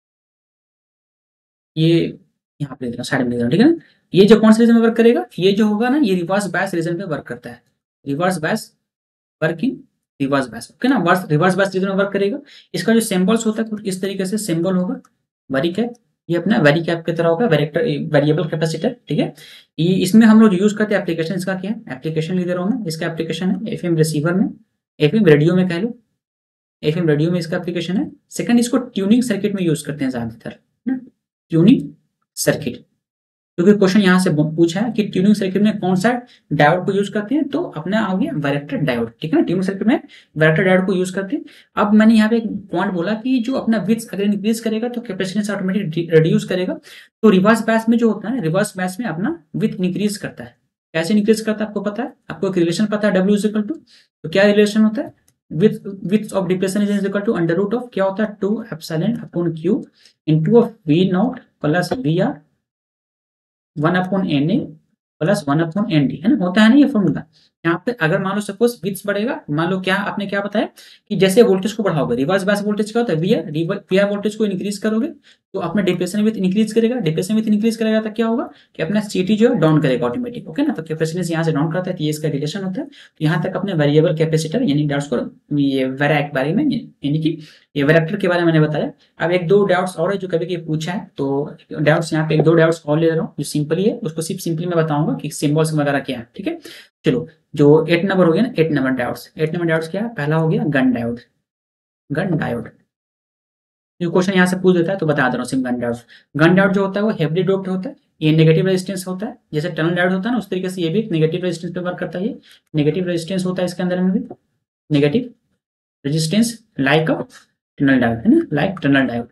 ये यहाँ पे लिख रहा हूँ, साइड में लिख रहा हूँ, ठीक है ना। ये जो कौन से रीजन में वर्क करेगा, ये जो होगा ना, ये रिवर्स बायस रीजन पे वर्क करता है, reverse bias working, reverse bias, okay ना, वर्स रिवर्स बायस रीजन में वर्क करेगा। इसका जो सिंबल्स होता है कुछ इस तरीके से सिंबल होगा, वेरिकैप, ये अपना वेरिकैप की तरह होगा, वेरिएक्टर वेरिएबल कैपेसिटर, ठीक है। ये इसमें हम लोग यूज करते हैं, एप्लीकेशन इसका क्या है, एप्लीकेशन लिख दे रहा हूँ मैं, इसका एप्लीकेशन है एफएम रिसीवर में, एफएम रेडियो में कह लो, एफएम रेडियो में इसका एप्लीकेशन है। सेकंड, इसको ट्यूनिंग सर्किट में यूज करते हैं ज्यादातर, ट्यूनिंग सर्किट, क्योंकि क्वेश्चन यहाँ से पूछा है कि ट्यूनिंग सर्किट में कौन सा डायोड को यूज करते हैं, तो अपना आ गया वैरेक्टर डायोड, ठीक है ना। ट्यूनिंग सर्किट में वैरेक्टर डायोड को यूज करते हैं। अब मैंने यहाँ पे एक पॉइंट बोला कि जो अपना विड्थ अगर इंक्रीज करेगा तो कैपेसिटेंस ऑटोमेटिक रिड्यूस करेगा। तो रिवर्स बैच में जो होता है, रिवर्स बैच में अपना विड्थ इंक्रीज करता है। कैसे इंक्रीज करता है आपको पता है, आपको एक रिलेशन पता है, डब्ल्यू इज इक्वल टू, तो क्या रिलेशन होता है, width width of depression is equal to under root of क्या होता है, two epsilon upon Q into of V not plus V R one upon N A plus one upon N D, है ना, होता है ना ये फॉर्मूला। यहाँ पे अगर मान लो सपोज विड्थ बढ़ेगा, मान लो क्या आपने क्या बताया कि जैसे वोल्टेज को बढ़ाओगे, रिवर्स बायस वोल्टेज क्या होता है, वीआर, वीआर वोल्टेज को इंक्रीज करोगे तो अपना डिप्रेशन विथ इंक्रीज करेगा, डिप्रेशन विथ इंक्रीज करेगा तो क्या होगा कि अपना सीटी जो है डाउन करेगा ऑटोमेटिक, ओके ना। तो कैपेसिटेंस यहाँ से डाउन करता है, तो ये इसका रिलेशन होता है। तो यहाँ तक अपने वेरिएबल कैपेसिटर यानी डाउट्स को ये वेरैक बारे में, यानी कि ये वेरेक्टर के बारे में मैंने बताया। अब एक दो डाउट्स और है जो कभी कभी पूछा है, तो डाउट्स यहाँ पे एक दो डाउट्स और ले रहा हूँ जो सिंपली है, उसको सिर्फ सिंपली मैं बताऊंगा कि सिंबल्स वगैरह क्या है, ठीक है। चलो, जो एट नंबर हो गया ना, eight number diodes, eight number diodes क्या है, पहला हो गया गन डायोड, गन डायोड जो क्वेश्चन यहाँ से पूछ देता है तो बता दे रहा हूँ सिर्फ गन डायोड। गन डायोड जो होता है वो हेवली डोप्ड होता है, ये नेगेटिव रेजिस्टेंस होता है, जैसे टनल डायोड होता है ना उस तरीके से ये भी नेगेटिव रेजिस्टेंस पे वर्क करता है। ये नेगेटिव रेजिस्टेंस होता है इसके अंदर में भी, negative resistance like a tunnel diode, है ना, like tunnel diode,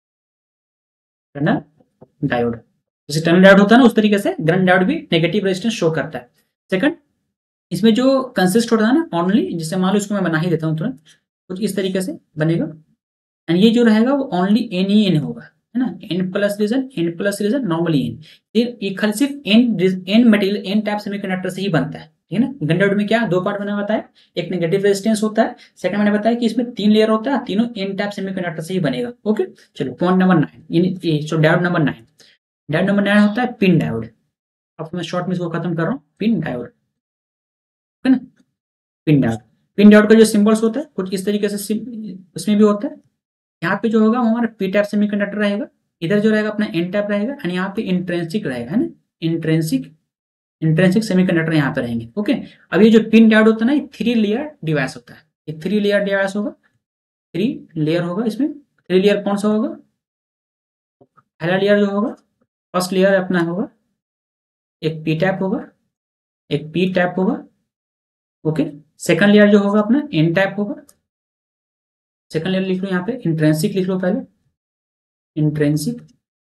tunnel diode जैसे टनल डायोड होता है ना उस तरीके से गन डायोड भी नेगेटिव रेजिस्टेंस शो करता है। सेकंड, इसमें जो कंसिस्ट होता है ना ओनली, जिससे मान लो इसको मैं बना ही देता हूँ तुरंत, कुछ इस तरीके से बनेगा, एंड ये जो रहेगा वो ओनली एन ही एन होगा, है ना, N plus region, N plus region, normally N, ये खाली सिर्फ N N material N type semiconductor से ही बनता है, ठीक है ना। गन डायोड में क्या दो पार्ट बना बताया, एक नेगेटिव रेजिस्टेंस होता है, सेकंड मैंने बताया कि इसमें तीन लेयर होता है, तीनों एन टाइप सेमीकंडक्टर से ही बनेगा, ओके। चलो point number nine, so diode number nine, diode number nine होता है पिन डायोड। अब मैं शॉर्ट में इसको खत्म कर रहा हूँ, पिन डायोड, है ना, पिन डायोड। पिन डायोड का जो सिंबल्स होता है कुछ इस तरीके से उसमें भी होता है। यहाँ पे जो होगा वो हमारा पी टाइप सेमीकंडक्टर रहेगा, इधर जो रहेगा अपना एन टाइप रहेगा, एंड यहाँ पे इंट्रेंसिक रहेगा, है ना, इंट्रेंसिक इंट्रेंसिक सेमीकंडक्टर यहाँ पे रहेंगे, ओके। अब ये जो पिन डायोड होता है ना, ये थ्री लेयर डिवाइस होता है, ये थ्री लेयर डिवाइस होगा, थ्री लेयर होगा इसमें। थ्री लेयर कौन सा होगा, पहला लेयर जो होगा, फर्स्ट लेयर अपना होगा एक पी टाइप होगा, एक पी टाइप होगा, ओके। सेकंड लेयर जो होगा अपना एन टाइप होगा, सेकंड लेयर लिख लो यहाँ पे, इंट्रेंसिक लिख लो पहले, intrinsic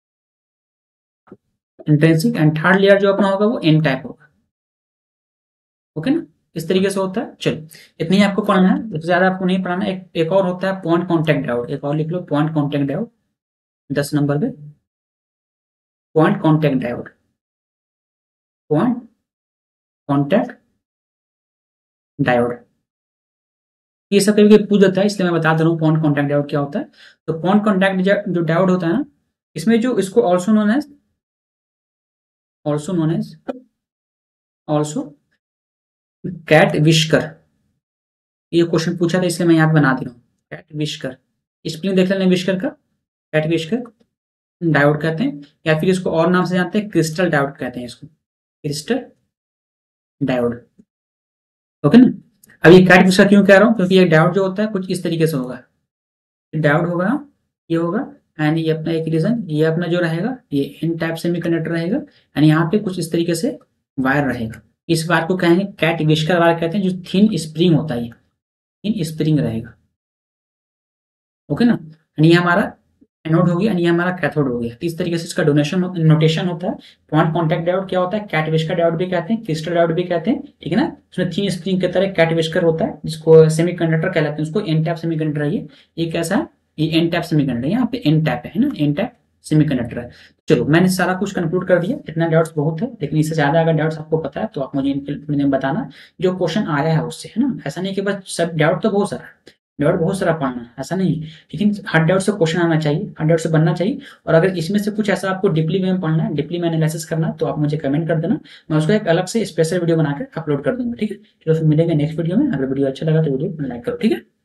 intrinsic and third layer जो अपना होगा वो एन टाइप होगा, ओके ना, इस तरीके से होता है। चलो इतना ही आपको पढ़ना है, इससे ज्यादा आपको नहीं पढ़ना। एक एक और होता है पॉइंट कॉन्टैक्ट डायोड, एक और लिख लो पॉइंट कॉन्टैक्ट डायोड, दस नंबर पे point contact diode, point contact diode, ये सब कभी पूछ जाता है इसलिए मैं बता दे रहा हूँ पॉइंट कॉन्टैक्ट डायोड क्या होता है। तो पॉइंट कॉन्टैक्ट जो डायोड होता है ना, इसमें जो इसको also known as also known as also cat whisker, ये क्वेश्चन पूछा था इसलिए मैं यहाँ पे बना दे रहा हूँ, कैट विस्कर, स्प्लिंग देख लेना विस्कर का, कैट विस्कर डायोड कहते हैं, या फिर इसको और नाम से जानते हैं क्रिस्टल डायोड कहते हैं, इसको क्रिस्टल डायोड, ओके ना। अब ये कैट विस्कर क्यों कह रहा हूँ, क्योंकि ये डायोड जो होता है कुछ इस तरीके से होगा, डायोड होगा ये होगा, एंड ये अपना एक रीजन, ये अपना जो रहेगा ये एन टाइप सेमीकंडक्टर रहेगा, एंड यहाँ पे कुछ इस तरीके से वायर रहेगा, इस वायर को कहेंगे कैट विस्कर वायर कहते हैं, जो थिन स्प्रिंग होता है, थिन स्प्रिंग रहेगा, ओके ना। एंड ये हमारा एनोड हो गया, एंड ये हमारा कैथोड हो गया। इस तरीके से इसका डोनेशन नोटेशन होता है। पॉइंट कॉन्टैक्ट डायोड क्या होता है, कैट विस्कर डायोड भी कहते हैं, क्रिस्टल डायोड भी कहते हैं, ठीक है ना। उसमें थिन स्प्रिंग की तरह कैट विस्कर होता है, जिसको सेमीकंडक्टर कहलाते हैं, उसको एन टाइप सेमीकंडक्टर है, ये ये कैसा है, ये एन टाइप सेमीकंडक्टर, यहाँ पे एन टाइप है ना, एन टाइप सेमीकंडक्टर है। चलो मैंने सारा कुछ कंक्लूड कर दिया, इतना डाउट्स बहुत है, लेकिन इससे ज्यादा अगर डाउट्स आपको पता है तो आप मुझे मुझे बताना जो क्वेश्चन आया है उससे, है ना। ऐसा नहीं कि बस सब डाउट तो बहुत सारा है, डाउट बहुत सारा पढ़ना है ऐसा नहीं, लेकिन हर डाउट से क्वेश्चन आना चाहिए, हर डाउट से बनना चाहिए। और अगर इसमें से कुछ ऐसा आपको डीपली में पढ़ना है, डीपली में एनालिसिस करना है, तो आप मुझे कमेंट कर देना, मैं उसको एक अलग से स्पेशल वीडियो बनाकर अपलोड कर दूंगा, ठीक है। चलो फिर मिलेंगे नेक्स्ट वीडियो में। अगर वीडियो अच्छा लगा तो वीडियो लाइक करो, ठीक है।